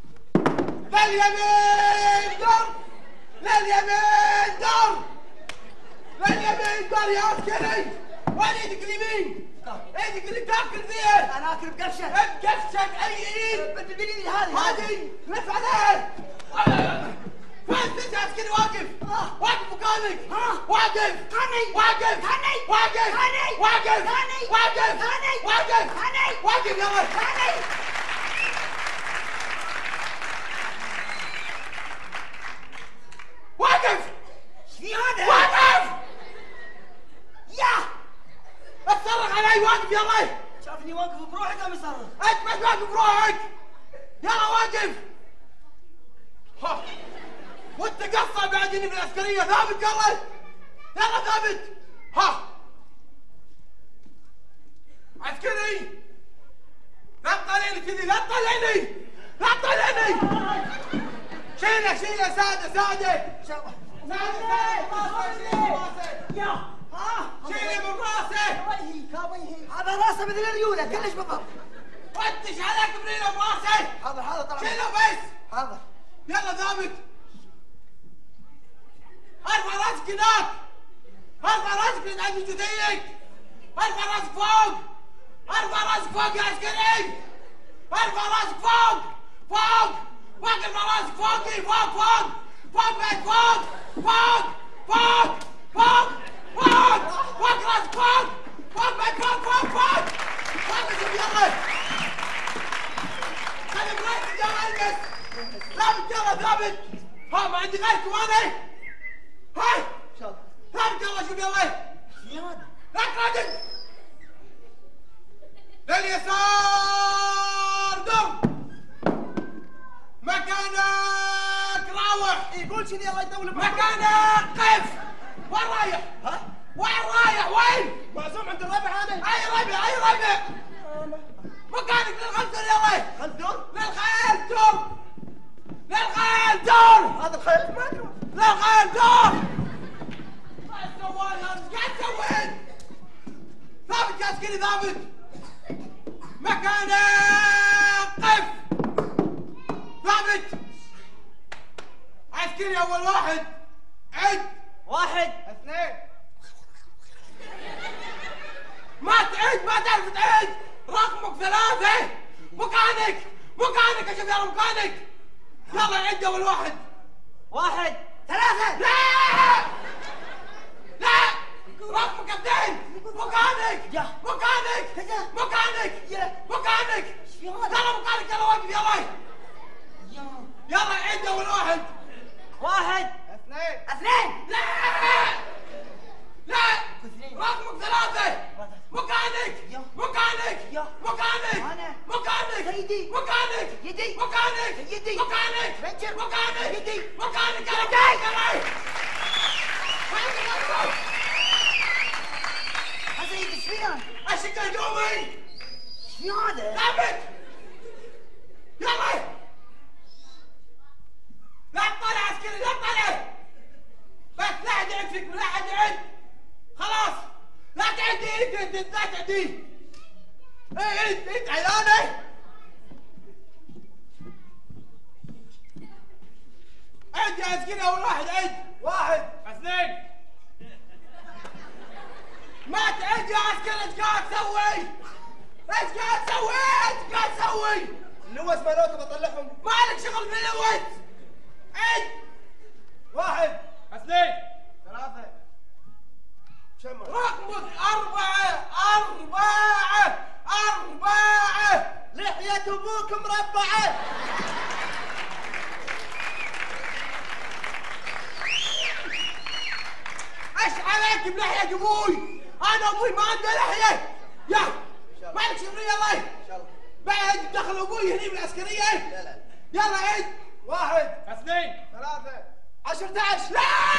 لليمين در. لليمين در. لليمين در يا عسكري. وين ايدك اليمين؟ ايدك اللي تاكل فيها. انا اكل بقفشك. بقفشك اي ايد؟ باليد هذه. هذه لف عليها. فين انت يا عسكري واقف؟ واقف مكانك. واقف. هاني. واقف. هاني. واقف. هاني. واقف. هاني. واقف. هاني. واقف. هاني. واقف يلا. هاني. واقف. شو هذا؟ واقف. يا اتصرخ علي. واقف يلا. شافني واقف بروحي قام يصرخ. واقف بروحك. يلا واقف. ها وانت قصة بعدني بالعسكرية. ثابت يلا يلا ثابت. ها عسكري لا تطلعني كذي. لا تطلعني لا تطلعني. شيله شيله ساده ساده ساده ساده راسه. شيله راسه. يا ها شيله من راسه. وجهي وجهي هذا راسه مثل الريوله كلش بالضبط. فتش عليك بريله براسه. حاضر حاضر طلع شيله بس. حاضر. يلا ثابت. ارفع راسك هناك. ارفع راسك من عند جثيك. ارفع راسك فوق. ارفع راسك فوق يا عسكري. ارفع راسك فوق فوق. وقف راسك فوقي. فوق فوق فوق بعد فوق فوق فوق فوق فوق. وقف راسك فوق فوق بعد فوق فوق فوق. وقف يلا. خلي برايتك يلا البس. ثابت يلا ثابت. ها ما عندي غيرك وانا. هاي ثابت يلا شوف يلا. زيادة لا تردد. لليسار دم. مكانك روح. يقول شنو يلا يدور مكانك قف. وين رايح؟ ها؟ وين رايح وين؟ معزوم عند الربع هذا. اي ربع اي ربع. مكانك للخلف دور يلا. خلف دور؟ للخيل دور. للخيل دور. هذا الخيل ما ادري. للخيل دور. ما سوى هذا قاعد تسوي. ثابت يا عسكري ثابت. مكانك قف. ثابت. عسكري اول واحد. عد. واحد اثنين. ما تعد ما تعرف تعد. رقمك ثلاثة. مكانك مكانك اشوف يلا مكانك. يلا عد اول واحد. واحد ثلاثة. لا لا رقمك اثنين. مكانك مكانك مكانك مكانك. يلا مكانك يلا واقف يلا. يلا عد اول واحد. واحد اثنين. اثنين. لا لا رقمك ثلاثة. مكانك مكانك مكانك مكانك يدي مكانك يدي مكانك يدي مكانك رنجر مكانك يدي مكانك يا يدي. رجال. هذا يدي ايش فيه؟ اشق هجومي. ايش في هذا؟ ثابت. يلا لا تطلع عسكري لا تطلع. بس لا حد يعد فيك لا حد يعد. خلاص لا تعدي انت انت لا تعدي. ايه انت انت عياني. عد يا عسكري اول واحد عد. واحد اثنين. ما تعد يا عسكري ايش قاعد تسوي؟ ايش قاعد تسوي؟ ايش قاعد تسوي؟ اللوز مالوته بطلعهم. ما لك شغل باللوز. عد. واحد اثنين. ثلاثة. شمر. رقمك أربعة أربعة أربعة. لحية أبوك مربعة. ايش عليك بلحية ابوي؟ انا ابوي ما عنده لحية. يا مالك شغل يلا. ان شاء الله. بعد دخل ابوي هني بالعسكرية. لا لا. يلا عد. واحد اثنين. ثلاثة عشرة عشر. لا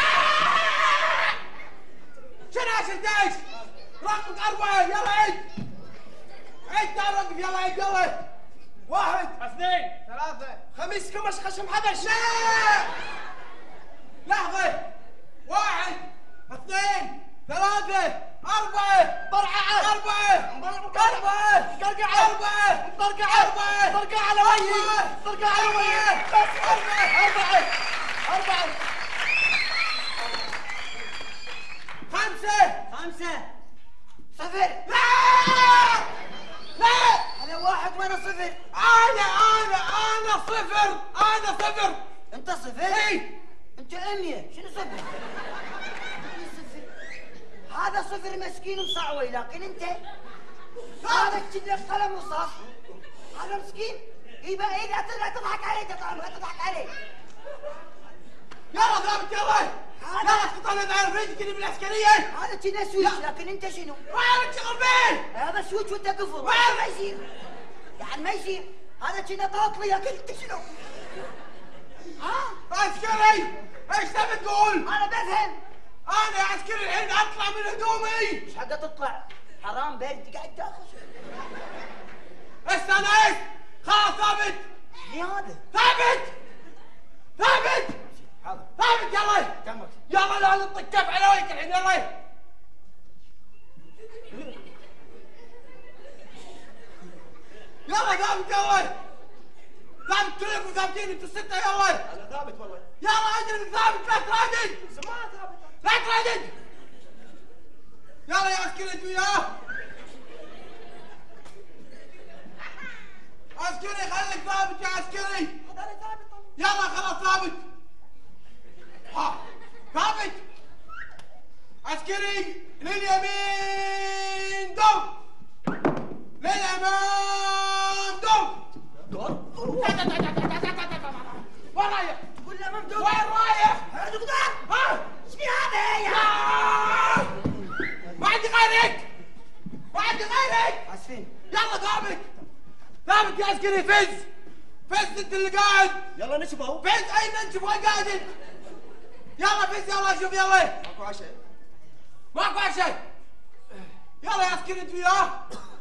شنو عشرة عشر؟ رقمك أربعة يلا عد. عد تعال وقف يلا عد يلا. واحد اثنين. ثلاثة خميس كمش خشم حبش. لا لحظة. واحد اثنين ثلاثة أربعة برعة أربعة أربعة قرقعة أربعة طرقعة أربعة طرقعة على وجهي طرقعة على وجهي. بس أربعة أربعة أربعة خمسة خمسة صفر. لا لا أنا واحد وأنا صفر. أنا أنا أنا صفر. أنا صفر. أنت صفر؟ إي أنت أمية. شنو صفر؟ صفر. هذا صفر مسكين مصعوي لكن أنت هذا كأنك قلم رصاص. هذا مسكين يبقى إيه لا تضحك عليه تطعم لا تضحك عليه. يلا ثابت يلا. لا تطلع على رجلك اللي بالعسكرية. هذا كنا سويتش لكن أنت شنو؟ ما لك شغل به. هذا سويتش وأنت قفل. ما ما يصير. يعني ما يصير هذا كذا طاطلي يا قلت شنو؟ ها؟ عسكري ايش تبي تقول؟ انا بفهم. انا يا عسكري الحين اطلع من هدومي. ايش حقه تطلع؟ حرام برد قاعد تاخذ. استنى ايش؟ خلاص ثابت. ليه هذا؟ ثابت ثابت حاضر ثابت يلا تمك يلا لا نطق كف على وجهك الحين يلا. يلا ثابت يلا ثابت كلكم ثابتين انتوا الستة يلا. انا ثابت والله. يلا اجل ثابت لا تراجد. زمان ثابت. لا تراجد. يلا يا عسكري انت وياه. عسكري خليك ثابت يا عسكري. انا ثابت. يلا خلاص ثابت. ها ثابت. عسكري لليمين دم. للامام دم. وين رايح؟ قول له ممدوح. وين رايح؟ دكتور. ها؟ ايش في هذا يا؟ ما عندي غيرك. ما عندي غيرك. اسفين. يلا ثابت. ثابت يا عسكري فز. فز انت اللي قاعد. يلا نشبه. فز اين انت وين قاعد انت؟ يلا فز يلا شوف يلا. ماكو عشاء. ماكو عشاء. يلا يا عسكري انت وياه.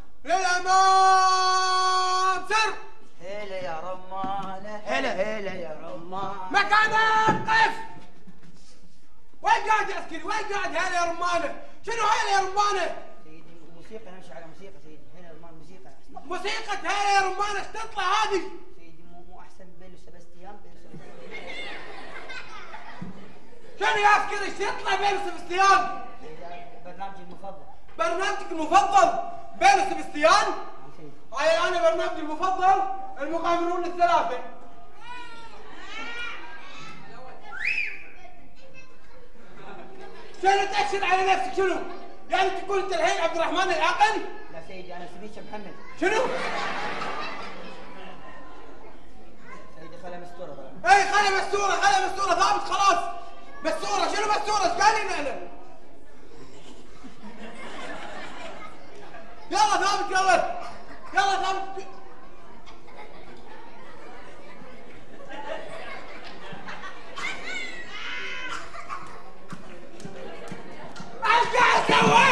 للامام سر. هلا يا رمانه. هلا. هلا يا رمانه. مكانك قف. وين قاعد يا عسكري؟ وين قاعد؟ هلا يا رمانه. شنو هلا يا رمانه؟ سيدي موسيقى نمشي على موسيقى سيدي. هنا رمان موسيقى. موسيقى هلا يا رمانه ايش تطلع هذه؟ سيدي مو مو احسن بيلو سباستيان بيلو سباستيان. شنو يا عسكري ايش يطلع بيلو سباستيان؟ برنامجي المفضل. برنامجك المفضل بيلو سباستيان؟ هاي انا برنامجي المفضل المغامرون الثلاثه. شنو تأشر على نفسك شنو؟ يعني تقول انت الحين عبد الرحمن العقل؟ لا سيدي انا سبيش محمد. شنو؟ سيدي خلها مستوره طبعا. اي خلها مستوره خلها مستوره ثابت خلاص. مستوره شنو مستوره؟ ايش قايلين احنا؟ يلا ثابت يلا يلا ثابت. ايش قاعد تسوي؟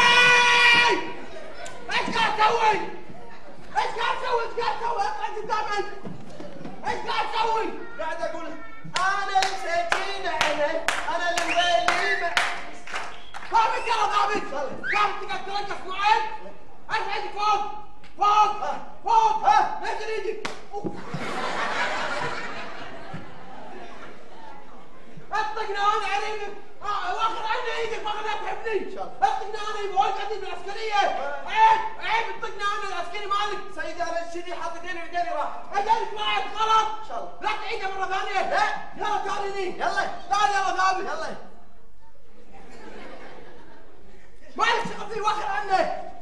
ايش قاعد تسوي؟ ايش قاعد تسوي؟ ايش قاعد تسوي؟ اقعد قدامي. ايش قاعد تسوي؟ قاعد اقول انا مسكين عليه انا اللي مغلبه. ثابت يلا ثابت. ثابت تقعد ترقص معي؟ ايش عندك فوق؟ فوق فوق ها نزل ايدك. اطقنا انا عليك. واخر عني ايدك ما لا تحبني. اطقنا انا يبغى قاعدين بالعسكريه. عيب عيب اطقنا انا العسكري مالك. سيدي انا الشدي حاط ايديني وايديني راح. اجلك معك غلط. ان شاء الله. لا تعيدها مره ثانيه. لا يلا تعال هني. يلا تعال يلا ثابت. يلا. ما لك شغل فيه واخر عنه.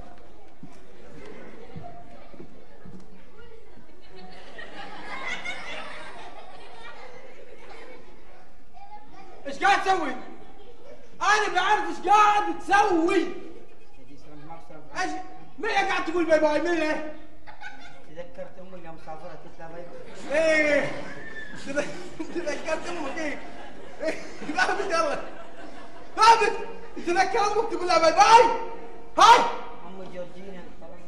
ايش قاعد تسوي؟ انا بعرف ايش قاعد تسوي. ايش؟ مين قاعد تقول باي باي؟ مين؟ تذكرت امي يوم مسافره قلت لها باي باي. ايه تذكرت امك ايه؟ ثابت يلا ثابت تذكر امك تقول لها باي باي؟ هاي امي جورجينا طبعا.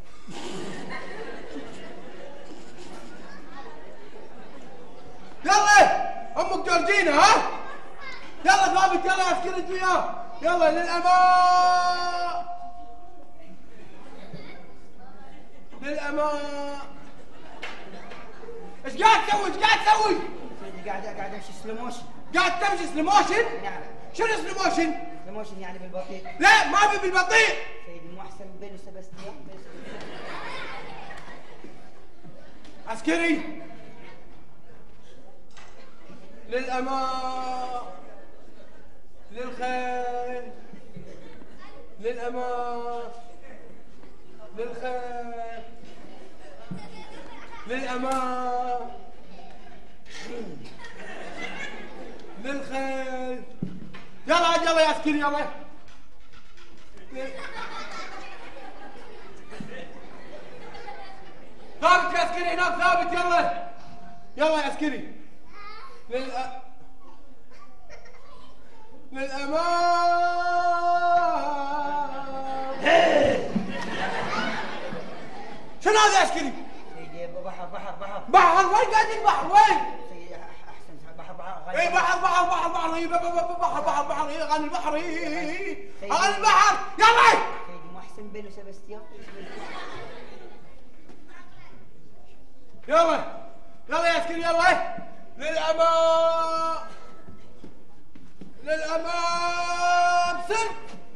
يلا امك جورجينا ها؟ يلا ثابت يلا يا عسكري انت وياه. يلا للامام للامام. ايش قاعد تسوي؟ ايش قاعد تسوي؟ سيدي قاعد قاعد امشي سلو موشن. قاعد تمشي سلو موشن؟ نعم. شنو سلو موشن؟ سلو موشن يعني بالبطيء. لا ما في بالبطيء. سيدي مو احسن بيلو سباستيان بيلو سباستيان. عسكري للأمام للخير للأمام للخير للأمام للخير. يلا يلا يا عسكري يلا. ثابت يا عسكري هناك ثابت يلا يلا يا عسكري للأ... للأمام شنو هذا يا عسكري؟ سيدي بحر بحر بحر بحر وين قاعد البحر وين؟ سيدي احسن بحر بحر اي بحر بحر بحر بحر اي بحر بحر بحر بحر اي غني البحر اي غني البحر يلا سيدي محسن بن سبستيان يلا يلا يا عسكري يلا للأمام للأمام سر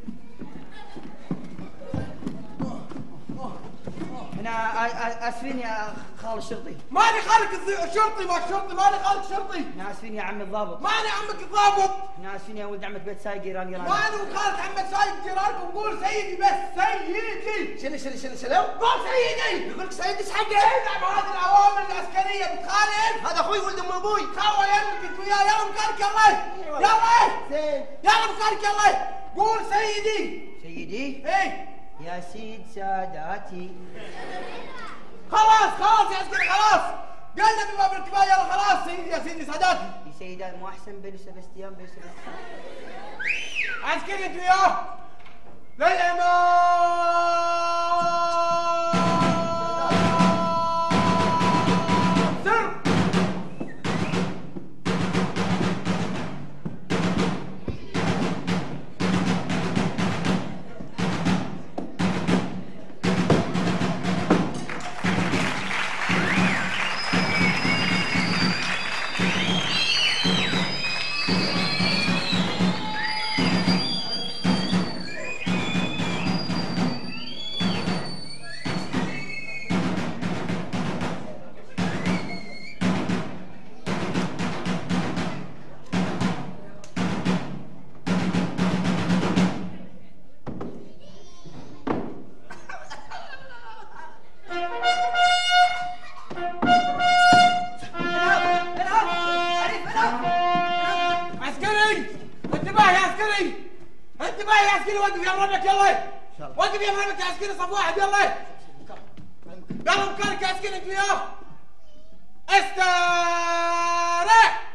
انا اسفين يا خال الشرطي ماني خالك الشرطي ما الشرطي ماني خالك شرطي انا اسفين يا عم الضابط ماني عمك الضابط انا اسفين يا ولد عمك بيت سايق ايران ايران ماني وخالك عمك سايق جيرانكم قول سيدي بس سيدي شنو شنو شنو شنو؟ قول سيدي يقول لك سيدي ايش حقه؟ نعم هذه الاوامر العسكريه بتخالف هذا اخوي ولد ام ابوي خلوا يمك انت وياه يلا مكانك يلا يلا زين يلا مكانك يلا قول سيدي سيدي ايه يا سيد ساداتي خلاص خلاص يا عسكري خلاص قلنا بباب الكفايه يلا خلاص سيدي يا سيدي ساداتي يا سيدي محسن بن سبستيان بن سبستيان عسكري انت وياه للامام سر انتبه يا عسكري وقف يا مربك يلا وقف يا مربك يا عسكري صف واحد يلا يلا مكانك يا عسكري انت وياه استريح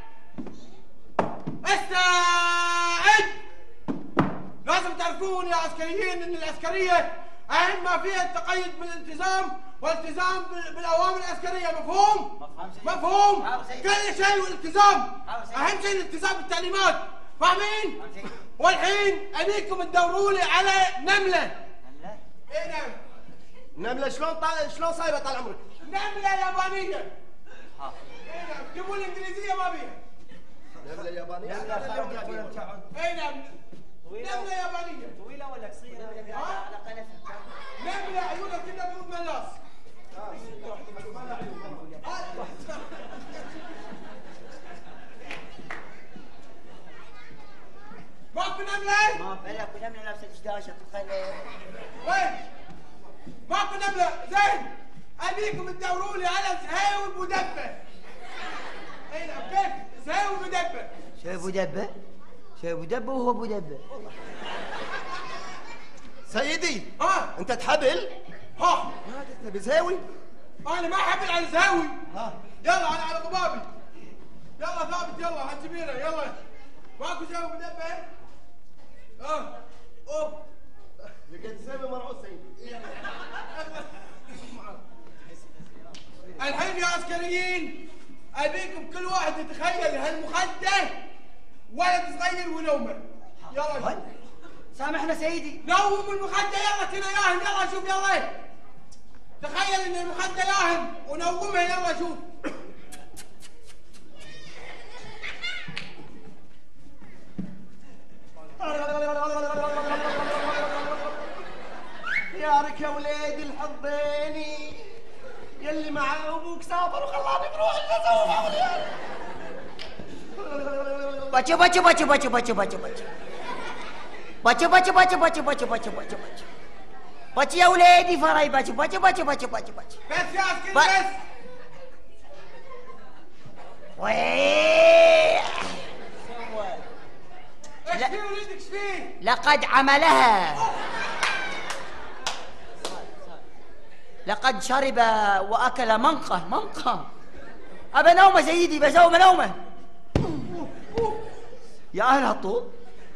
استعد لازم تعرفون يا عسكريين ان العسكريه اهم ما فيها التقيد بالالتزام والالتزام بالاوامر العسكريه مفهوم؟ مفهوم؟ كل شيء والالتزام اهم شيء الالتزام بالتعليمات فاهمين؟ والحين ابيكم تدوروا لي على نمله. نمله؟ اي نعم. نمله شلون طال... شلون صايره طال عمرك؟ نمله يابانيه. ها. اي نعم، جيبوا الانجليزيه ما بيها. نمله يابانيه؟ نمله اي نعم. نمله يابانيه. طويله ولا قصيره؟ على قنفها. نمله عيونها كلها بيض ملاص. ماكو نملة؟ ما بلا اكو نملة لابسة دشداشة تخلي وين؟ ماكو نملة، زين ابيكم تدوروا لي على زهير المدبة. اي نعم كيف؟ زهير المدبة. شو ابو دبة؟ شو ابو دبة وهو ابو دبة. سيدي ها؟ انت تحبل؟ ها؟ ما تبي زهاوي؟ انا ما احبل على زهاوي. ها؟ يلا انا على ضبابي. يلا ثابت يلا هالجبيرة يلا. ماكو زهاوي مدبة؟ اه اوه لقيت زي مرعوس سيدي. الحين يا عسكريين ابيكم كل واحد يتخيل هالمخده ولد صغير ونومه. يلا سامحنا سيدي. نوم المخده يلا كنا ياهن يلا شوف يلا. تخيل ان المخده ياهن ونومها يلا شوف. يارك يا وليدي الحضيني يلي مع ابوك سافر وخلاني بروح الجزا ومع وليدي. بچو بچو بچو بچو بچو بچو بچو بچو بچو بچو بچو بچو بچو بچو بچو بچو يا وليدي فراي بچو بچو بچو بچو بچو بچو بس يا عسكري بس. ويه ايش فيه وليدك ايش فيه؟ لقد عملها. لقد شرب واكل منقه منقه. ابى نومه سيدي، بسوي نومه. يا اهل هالطول.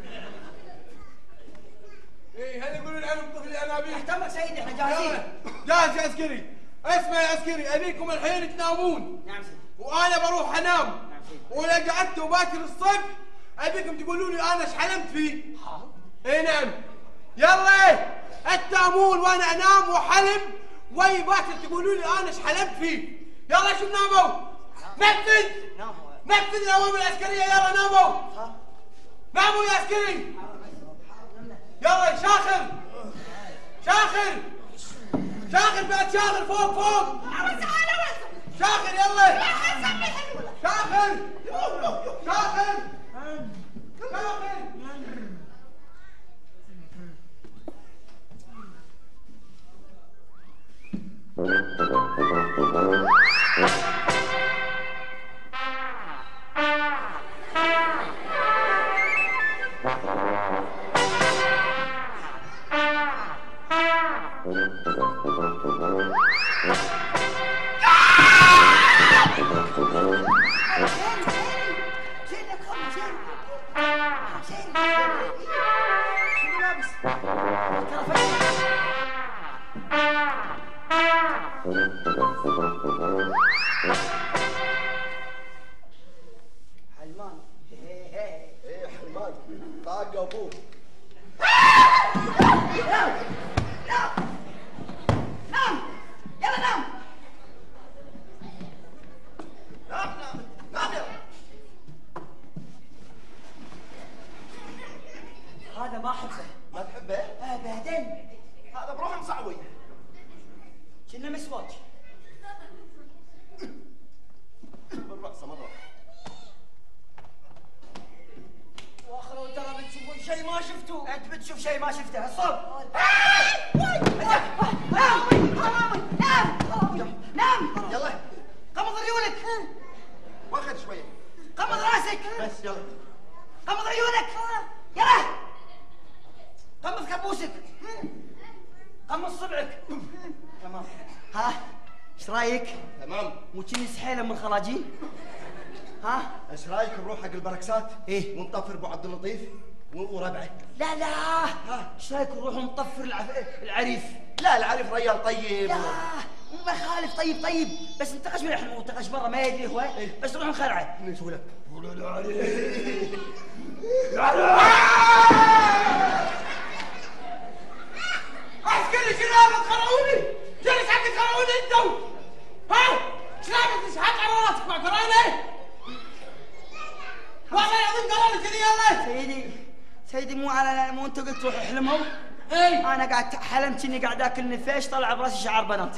ايه هذا يقولون عنهم طفل الانابيب. احتمك سيدي، احنا جاهزين. جاهز يا عسكري. اسمع يا عسكري، ابيكم الحين تنامون. نعم سيدي. وانا بروح انام. نعم سيدي. واذا قعدتوا باكر الصبح ابيكم تقولوا لي انا ايش حلمت فيه. حاضر. اي نعم. يلا التامون وانا انام وحلم، وي باكر تقولوا لي انا ايش حلمت فيه. يلا شوف ناموا. نفذ. نفذ الاوامر العسكريه. يلا ناموا. ناموا يا عسكري. يلا شاخر. شاخر. شاخر بعد شاخر فوق فوق. شاخر يلا. شاخر. شاخر. شاخر. حلمان. ايه حلمان طاق ابوك. نام نام نام يلا نام نام نام نام يلا. هذا ما احبه. ما تحبه؟ اه بعدين هذا بروحه مصعوي. كنا مسواج. بالرأس مرة. واخر ترى بتشوفون شيء ما شفتوه. انت بتشوف شيء ما شفته. الصوب. نام نام نام. يلا قمض عيونك. واخد شوية. قمض راسك. بس يلا. قمض عيونك. يلا. قمض كبوسك. قمض صبعك. تمام. ها ايش رايك؟ تمام. مو كني سحيله من خراجين؟ ها؟ ايش رايك نروح حق البركسات؟ ايه ونطفر ابو عبد اللطيف وربعه. لا لا. ايش رايك نروح نطفر العف... العريف؟ لا العريف ريال طيب. لا ما خالف. طيب طيب بس انتقش من احنا منتقش برا ما يدري هو. إيه؟ بس نروح نخلعه. نسوي له قولوا له عليه. عسكري شنو تخرعوني؟ جلس حق تخرعوني انتو؟ ها؟ شلون تشحط على راسك مع تراني؟ والله العظيم قالوا لي كذي يلا. سيدي سيدي مو على مو انت قلت روح احلموا؟ اي انا قاعد حلمت اني قاعد اكل نفيش طلع براسي شعر بنات.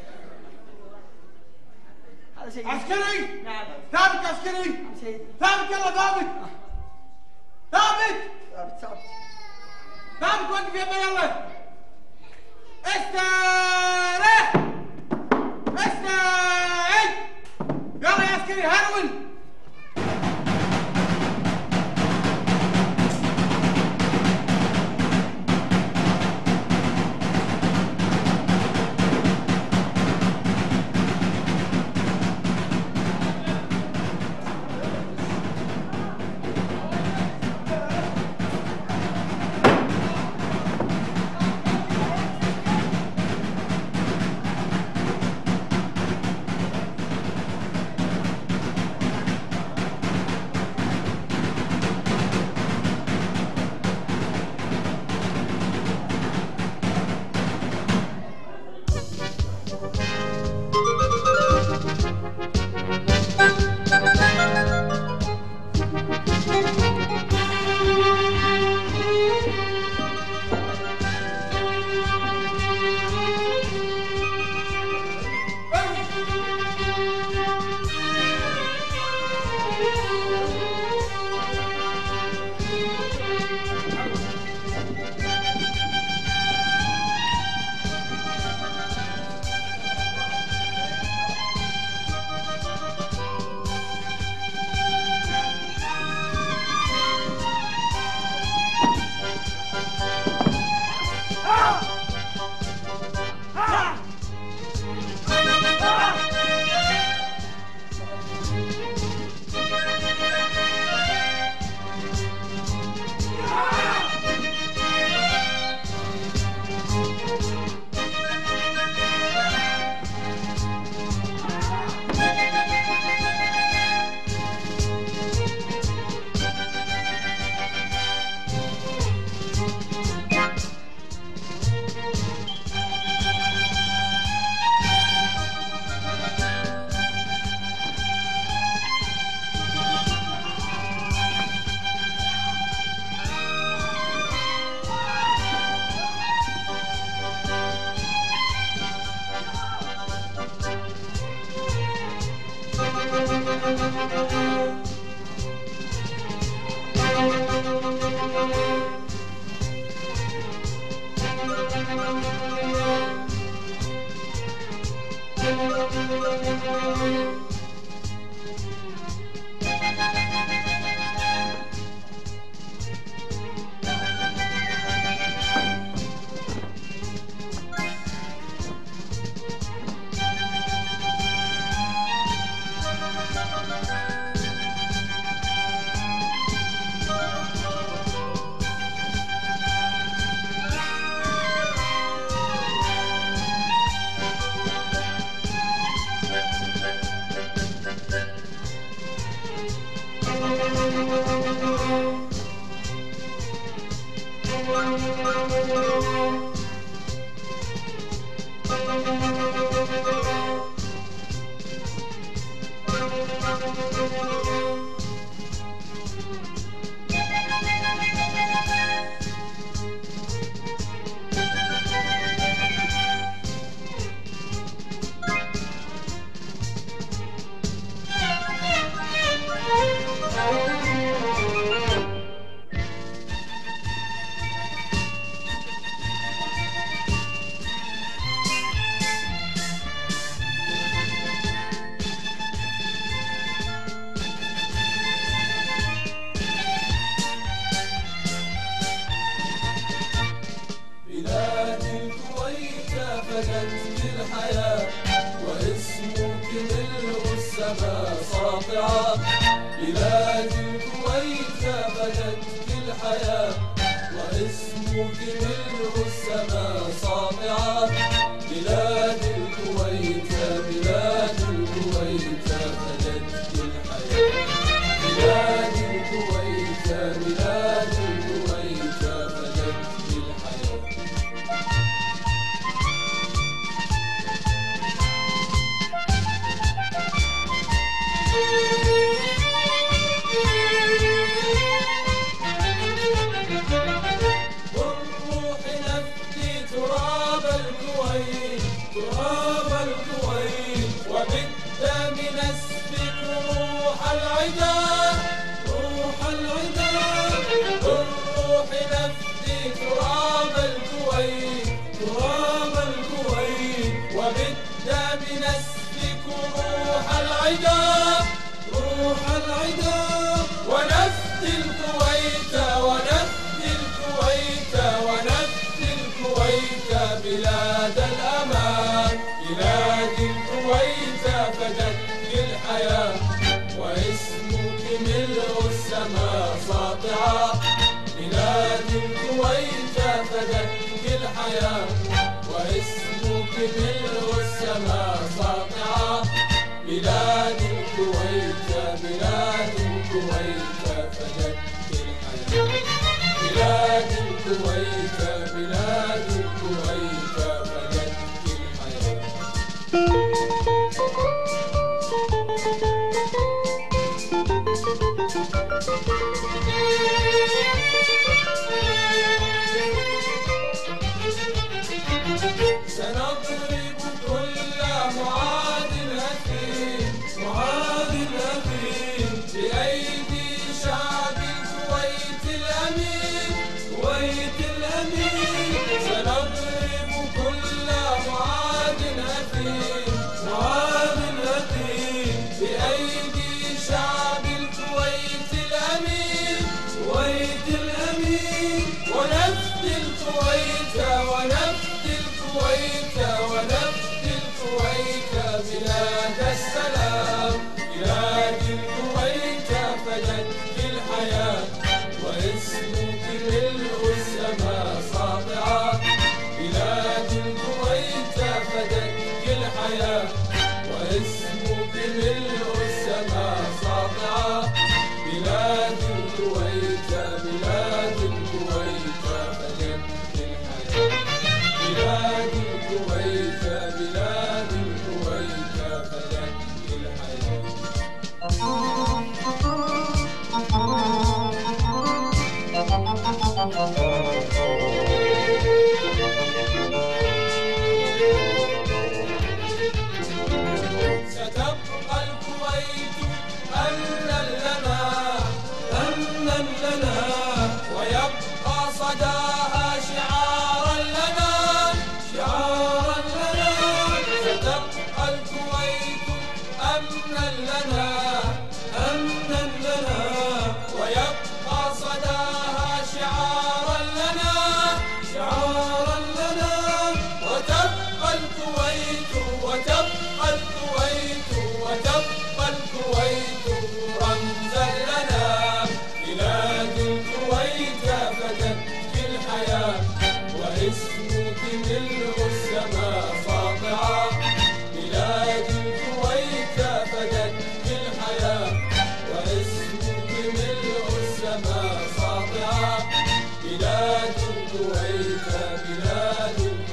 هذا سيدي. عسكري. نعم. ثابت عسكري. نعم سيدي. ثابت يلا ثابت. ثابت. ثابت ثابت. ثابت وقف يلا يلا. استريح. استعد. يلا يا عسكري هرول.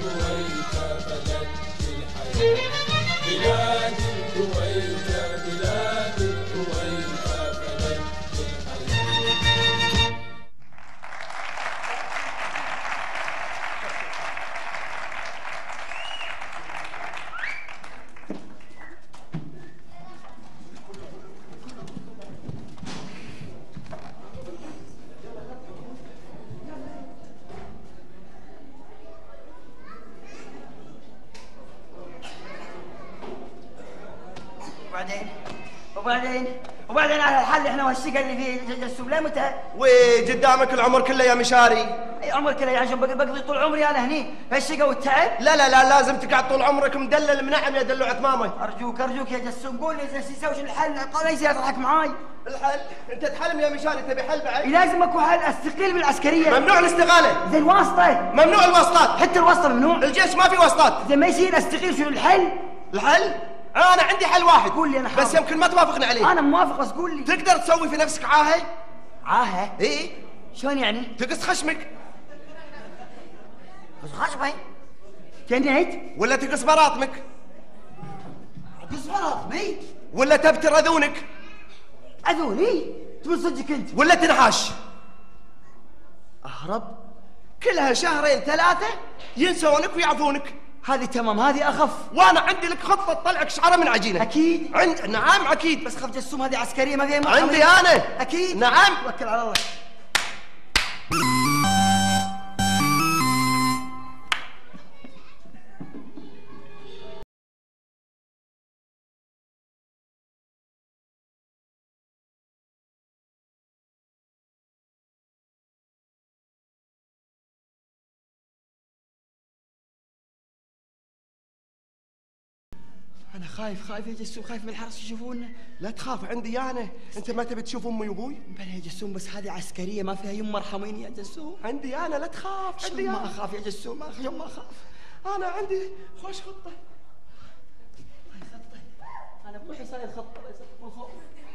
الكويت فدت الحياة بلاد الكويت بلاد الكويت فدت الحياة. وبعدين وبعدين وبعدين على الحل احنا والشقه اللي فيه جسوم لا متى؟ وقدامك العمر كله يا مشاري. اي عمر كله يعني عشان بقضي طول عمري انا هني بهالشقه والتعب؟ لا لا لا لازم تقعد طول عمرك مدلل منعم يا دلوع ثمامه. ارجوك ارجوك يا جسوم قول لي ايش يسوي شو الحل؟ قال ليش يضحك معاي؟ الحل؟ انت تحلم يا مشاري تبي حل بعد؟ لازم اكو حل استقيل بالعسكريه. ممنوع الاستقاله. زين واسطه؟ ممنوع الواسطات. حتى الواسطه ممنوع؟ الجيش ما في واسطات. زين ما يصير استقيل شنو الحل؟ الحل؟ انا عندي حل واحد. قول لي انا حاضر. بس يمكن ما توافقني عليه. انا موافق بس قول لي. تقدر تسوي في نفسك عاهه؟ عاهه؟ اي. شلون يعني؟ تقص خشمك. قص خشمي؟ جنيت؟ ولا تقص براطمك. قص براطمي؟ ولا تبتر اذونك. اذوني؟ تقول صدقك انت؟ ولا تنحاش. اهرب؟ كلها شهرين ثلاثه ينسونك ويعفونك. هذه تمام هذه اخف. وانا عندي لك خطه تطلعك شعره من عجينه. اكيد. عند نعم اكيد. بس خف جسوم هذه عسكريه ما فيها عندي انا. اكيد. نعم. توكل على الله. أنا خايف خايف يا جسوم خايف من الحرس يشوفونا. لا تخاف عندي أنا. أنت ما تبي تشوف أمي وأبوي؟ بلى يا جسوم بس هذه عسكرية ما فيها يمه ارحميني يا جسوم. عندي أنا لا تخاف. عندي ما أخاف يا جسوم ما يوم ما أخاف. أنا عندي خوش خطة. خطة أنا بروحي صاير خطة من فوق.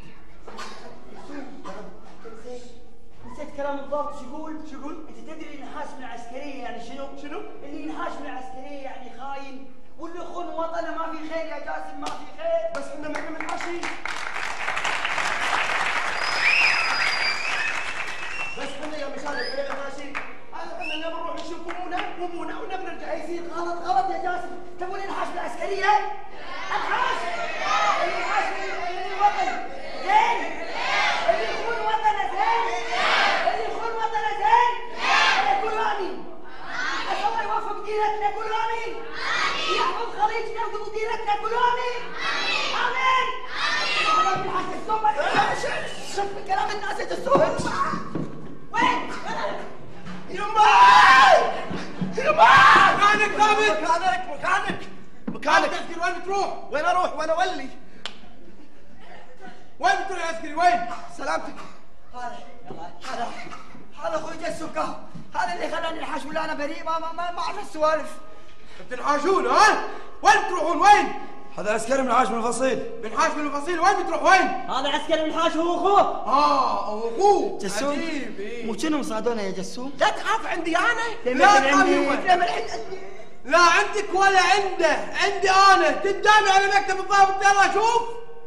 نسيت كلام الضابط شو يقول؟ شو يقول؟ أنت تدري النحاس من العسكرية يعني شنو؟ شنو؟ اللي ينحاش من العسكرية يعني خاين. واللي يخون وطنه ما في خير يا جاسم ما في خير. بس احنا ما احنا منحاشين. بس احنا يا مشاري احنا منحاشين. احنا نبي نروح نشوف امونا وابونا ونبي نرجع. يصير غلط غلط يا جاسم. تبون ينحاش من العسكرية؟ انحاش؟ اللي ينحاش من الوطن زين؟ اللي يخون وطنه زين؟ اللي يخون وطنه زين؟ قولوا امين. الله يوفق دينتنا قولوا امين. يحفظ خليجنا ويقضي دينتنا قولوا امين. امين. امين. في الحاج السوم شوف من كلام الناس يا جسوم. وين؟ يما يما مكانك ثابت. مكانك مكانك مكانك. عسكري وين بتروح؟ وين اروح وين اولي؟ وين بتروح يا عسكري وين؟ سلامتك. هذا هذا هذا اخوي جسوم كهو. هذا اللي خلاني انحاش ولا انا بريء ما ما ما اعرف السوالف. بتنحاشون ها؟ وين بتروحون وين؟ هذا عسكري منحاش من الفصيل. منحاش من الفصيل وين بتروح وين؟ هذا عسكري منحاش هو اخوه. اه هو اخوه. جسوم عجيب إيه. مو شنو صادونا يا جسوم؟ لا تخاف عندي انا. لا تخاف عندي يما. لما الحين عندي. لا عندك ولا عنده، عندي انا قدامي على مكتب الضابط يلا شوف.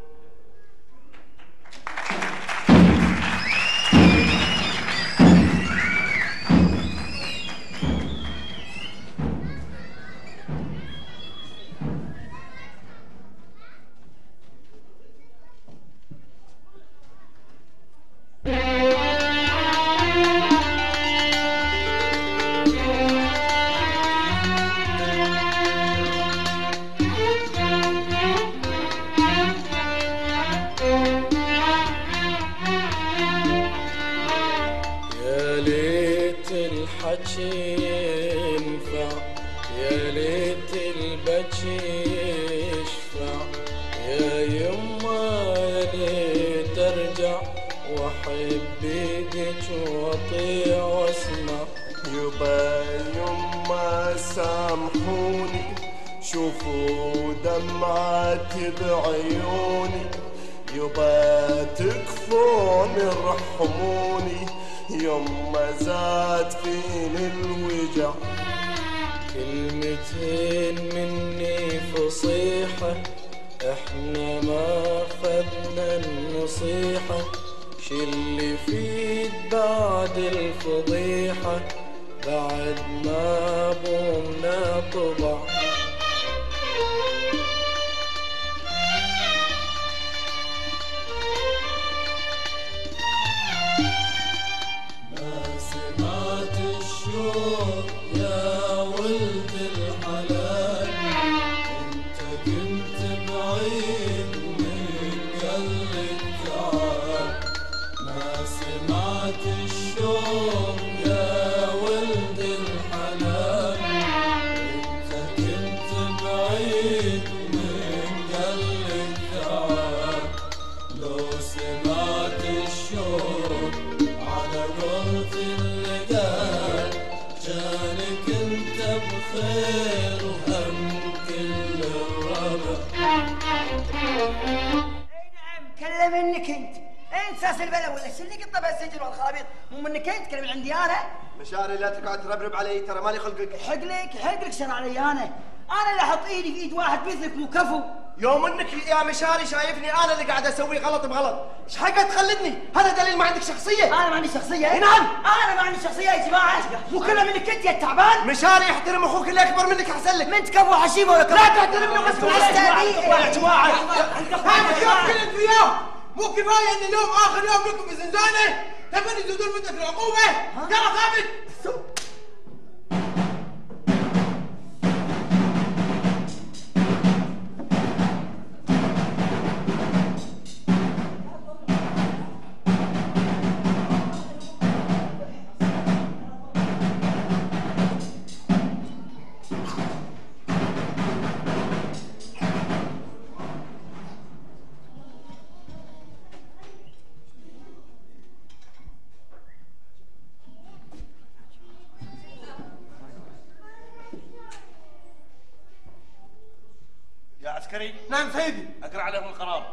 شوفوا دمعتي بعيوني يبا تكفون ارحموني يما زاد فيني الوجع كلمتين مني فصيحة، احنا ما خدنا النصيحة، شي اللي فيد بعد الفضيحة بعد ما بومنا طبع. ما سمعت الشوق يا ولد الحلال، انت كنت بعيد من قلبك تعال. ما سمعت الشوق يا ولد الحلال، انت كنت بعيد من قلبك تعال. لو سمعت الشوق على قرة اللقاء، كانك انت بخير وهم كل الربع. اي نعم كلم منك انت، انت ساس البلا ولا شلك انت بالسجن والخرابيط، مو منك انت كلم عندي انا. مشاري لا تقعد تربرب علي، ترى مالي خلقك. حق لك حق لك شر علي انا، انا اللي احط ايدي في ايد واحد مثلك مو كفو. يوم انك يا مشاري شايفني انا اللي قاعد اسوي غلط بغلط، ايش حقك تخلدني؟ هذا دليل ما عندك شخصيه. انا ما عندي شخصيه؟ اي نعم انا ما عندي شخصيه يا جماعه، مو كلها منك انت يا التعبان. مشاري احترم اخوك اللي اكبر منك احسن لك. من انت كفو حشيبه ولا كفو؟ لا تحترمني غصب عليك يا جماعه. هذا اليوم كل انتوا اليوم مو كفايه ان اليوم اخر يوم لكم في زنزانه، تبون تزودون مده العقوبه؟ يلا ثابت. يا عسكري. نعم سيدي. اقرا عليهم القرار.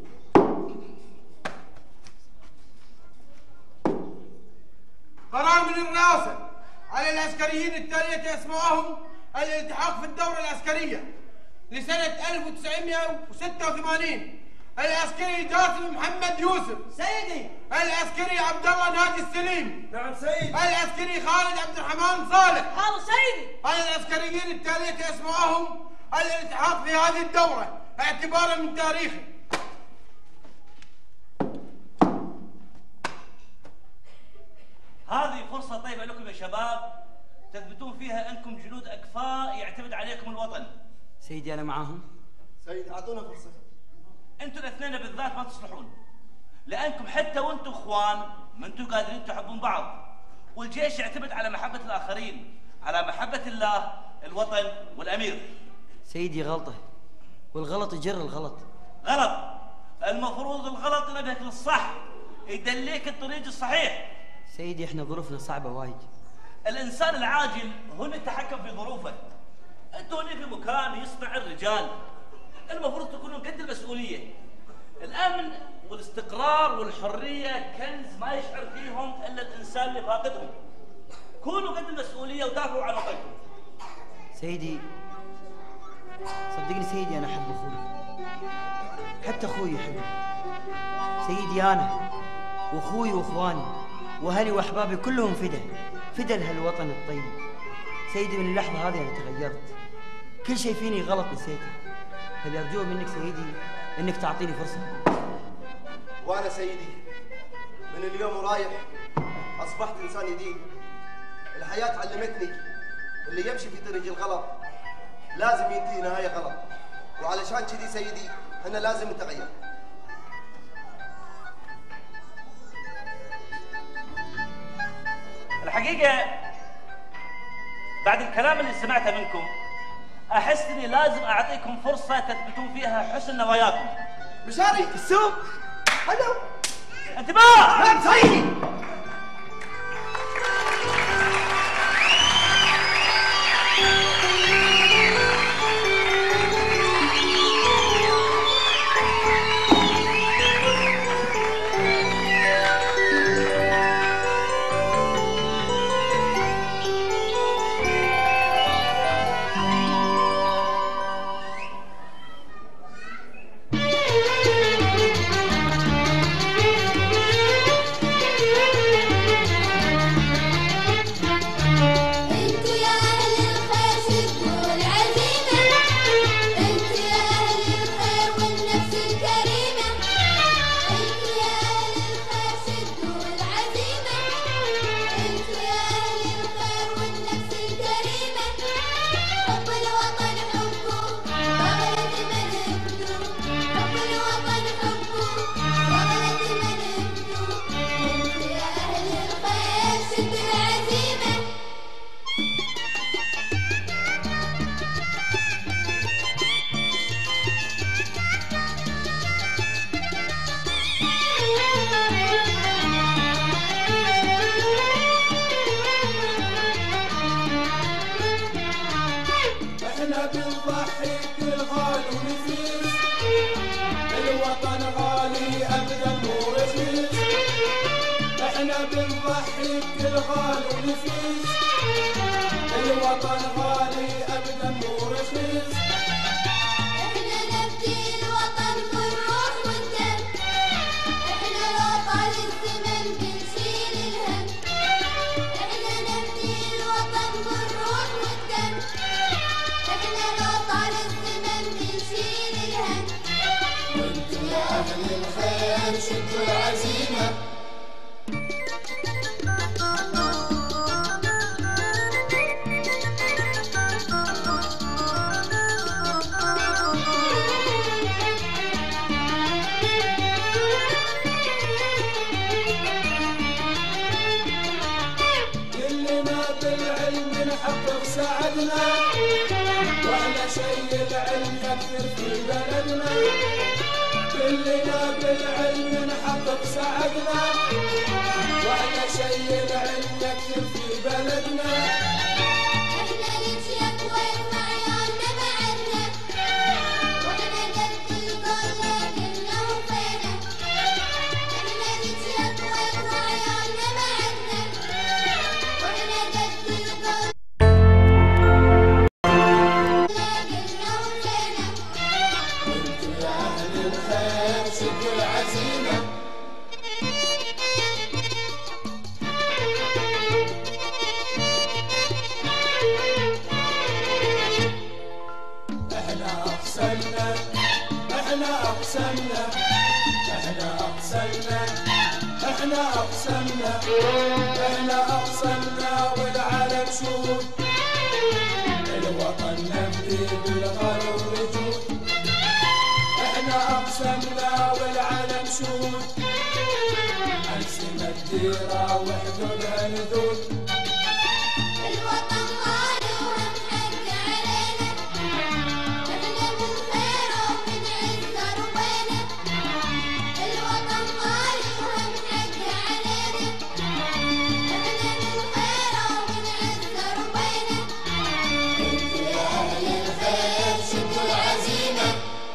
قرار من الرئاسة على العسكريين التالية اسمائهم الالتحاق في الدورة العسكرية لسنة ألف وتسعمائة وستة وثمانين. العسكري جاسم محمد يوسف. سيدي. العسكري عبد الله ناجي السليم. نعم سيدي. العسكري خالد عبد الرحمن صالح. حاضر سيدي. العسكريين التالية اسمائهم الالتحاق في هذه الدورة اعتبارا من تاريخه. هذه فرصة طيبة لكم يا شباب تثبتون فيها انكم جنود اكفاء يعتمد عليكم الوطن. سيدي انا معاهم. سيدي اعطونا فرصة. انتوا الاثنين بالذات ما تصلحون، لانكم حتى وانتم اخوان ما انتم قادرين تحبون بعض، والجيش يعتمد على محبة الاخرين، على محبة الله، الوطن والامير. سيدي غلطة، والغلط يجر الغلط. غلط. المفروض الغلط ينبهك للصح، يدليك الطريق الصحيح. سيدي احنا ظروفنا صعبة وايد. الانسان العاجل هو اللي يتحكم في ظروفه. انتوا هنا في مكان يصنع الرجال، المفروض تكونوا قد المسؤولية. الامن والاستقرار والحرية كنز ما يشعر فيهم الا الانسان اللي فاقدهم. كونوا قد المسؤولية ودافعوا عن وطنكم. سيدي صدقني سيدي انا احب اخوي، حتى اخوي يحبني. سيدي انا واخوي واخواني واهلي واحبابي كلهم فدا فدا لهالوطن الطيب. سيدي من اللحظه هذه انا تغيرت، كل شيء فيني غلط نسيته، فاللي ارجوه منك سيدي انك تعطيني فرصه. وانا سيدي من اليوم ورايح اصبحت انسان جديد. الحياه علمتني اللي يمشي في طريق الغلط لازم ينتهي نهايه غلط، وعلشان كذي سيدي احنا لازم نتغير. الحقيقة بعد الكلام اللي سمعته منكم احس اني لازم اعطيكم فرصة تثبتون فيها حسن نواياكم. مشاري السوق هلو انتباه. نعم سيدي. الوطن غالي ابدا مو رخيص، احنا بنضحي بكل غالي ونفيس. الوطن غالي ابدا مو رخيص، احنا نبدي الوطن بالروح والدم، احنا لو طال الزمن بنشيل الهم. احنا نبدي الوطن بالروح والدم، احنا لو طال الزمن بنشيل الهم. وانتم يا اهل الخير شدوا العزيمه. ساعدنا وعلى شيء العلم يكثر في بلدنا، كلنا بالعلم نحقق سعدنا، وعلى شيء العلم يكثر في بلدنا. احنا نشيك وين عيالنا بعدنا، واحنا قد الكل قلنا وفينا. احنا نشيك وين عيالنا بعدنا، واحنا قد الكل احنا اقسمنا احنا اقسمنا والعالم شهود، الوطن نبدي بالغلا والرجود. احنا اقسمنا والعالم شهود، ألسنة ديرة وحدودها نذود. الوطن غالي وهم حق علينا، احنا من خيره ومن عزه ربينا. الوطن غالي وهم حق علينا، احنا من خيره ومن عزه ربينا. انتم يا اهل الخير شدوا العزيمه.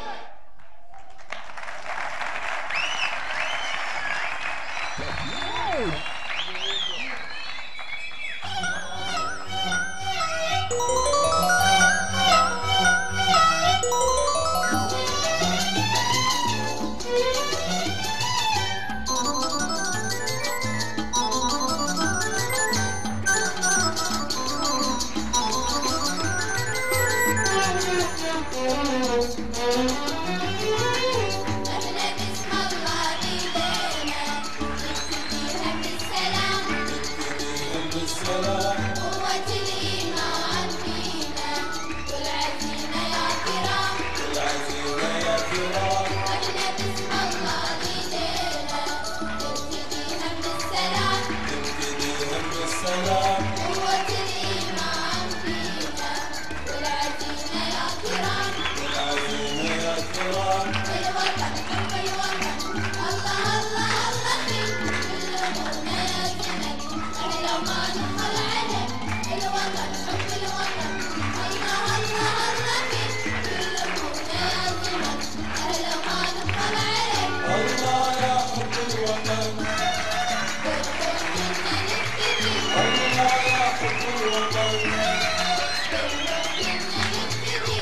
احنا بسم الله بيدينا نبتديها بالسلام، بالسلام قوة الإيمان فينا والعزيمة يا كرام، والعزيمه يا كرام. احنا بسم الله بيدينا نبتديها بالسلام، نبتديها بالسلام قوة الإيمان فينا والعزيمة يا كرام. والعزيمه يا كرام. الوطن حب الوطن الله الله الله فيه، كل همومنا يا زمن احنا ما نبخل عليه. الوطن حب الوطن الله الله الله فيه، كل همومنا يا زمن احنا ما نبخل عليه. الله يا حب الوطن، بالروح منا نبتدي، الله يا حب الوطن. بالروح منا نبتدي.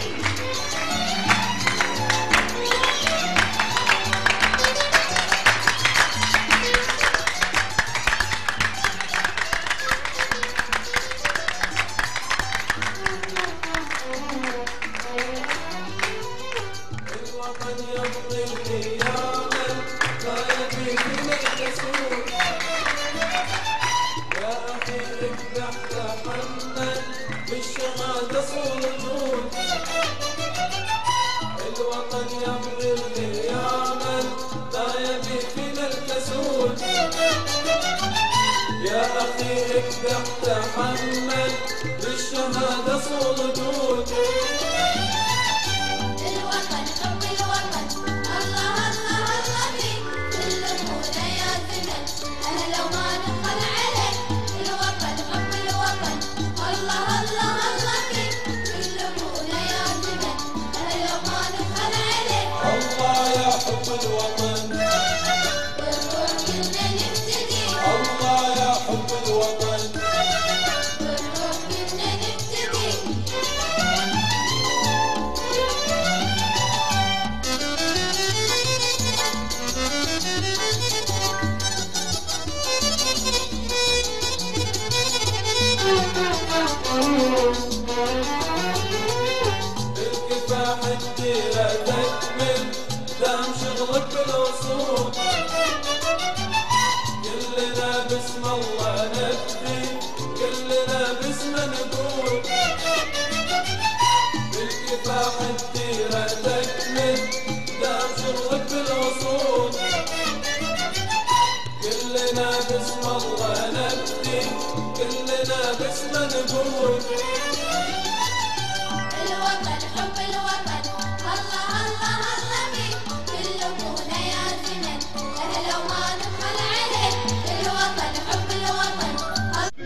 الوطن يمضي قياما لا يبيد من الكسول. يا اخي افتح تحمل بالشهاده صلود. الوطن يمضي قياما لا يبيد من الكسول. يا اخي افتح تحمل بالشهاده صلود. الوطن حب الوطن الله الله الله فيه، كل همومنا يا زمن اهلا وما نبخل عليه. الوطن حب الوطن الله الله الله فيه، كل همومنا يا زمن اهلا وما نبخل عليه. الله يا حب الوطن، بالكفاح الديرة تكمل دام شغلك بالوصول كلنا باسم الله نفدي كلنا باسمه نقول بالكفاح الديرة تكمل دام شغلك بالوصول كلنا باسم الله نفدي كلنا باسمه نقول الوطن حب الوطن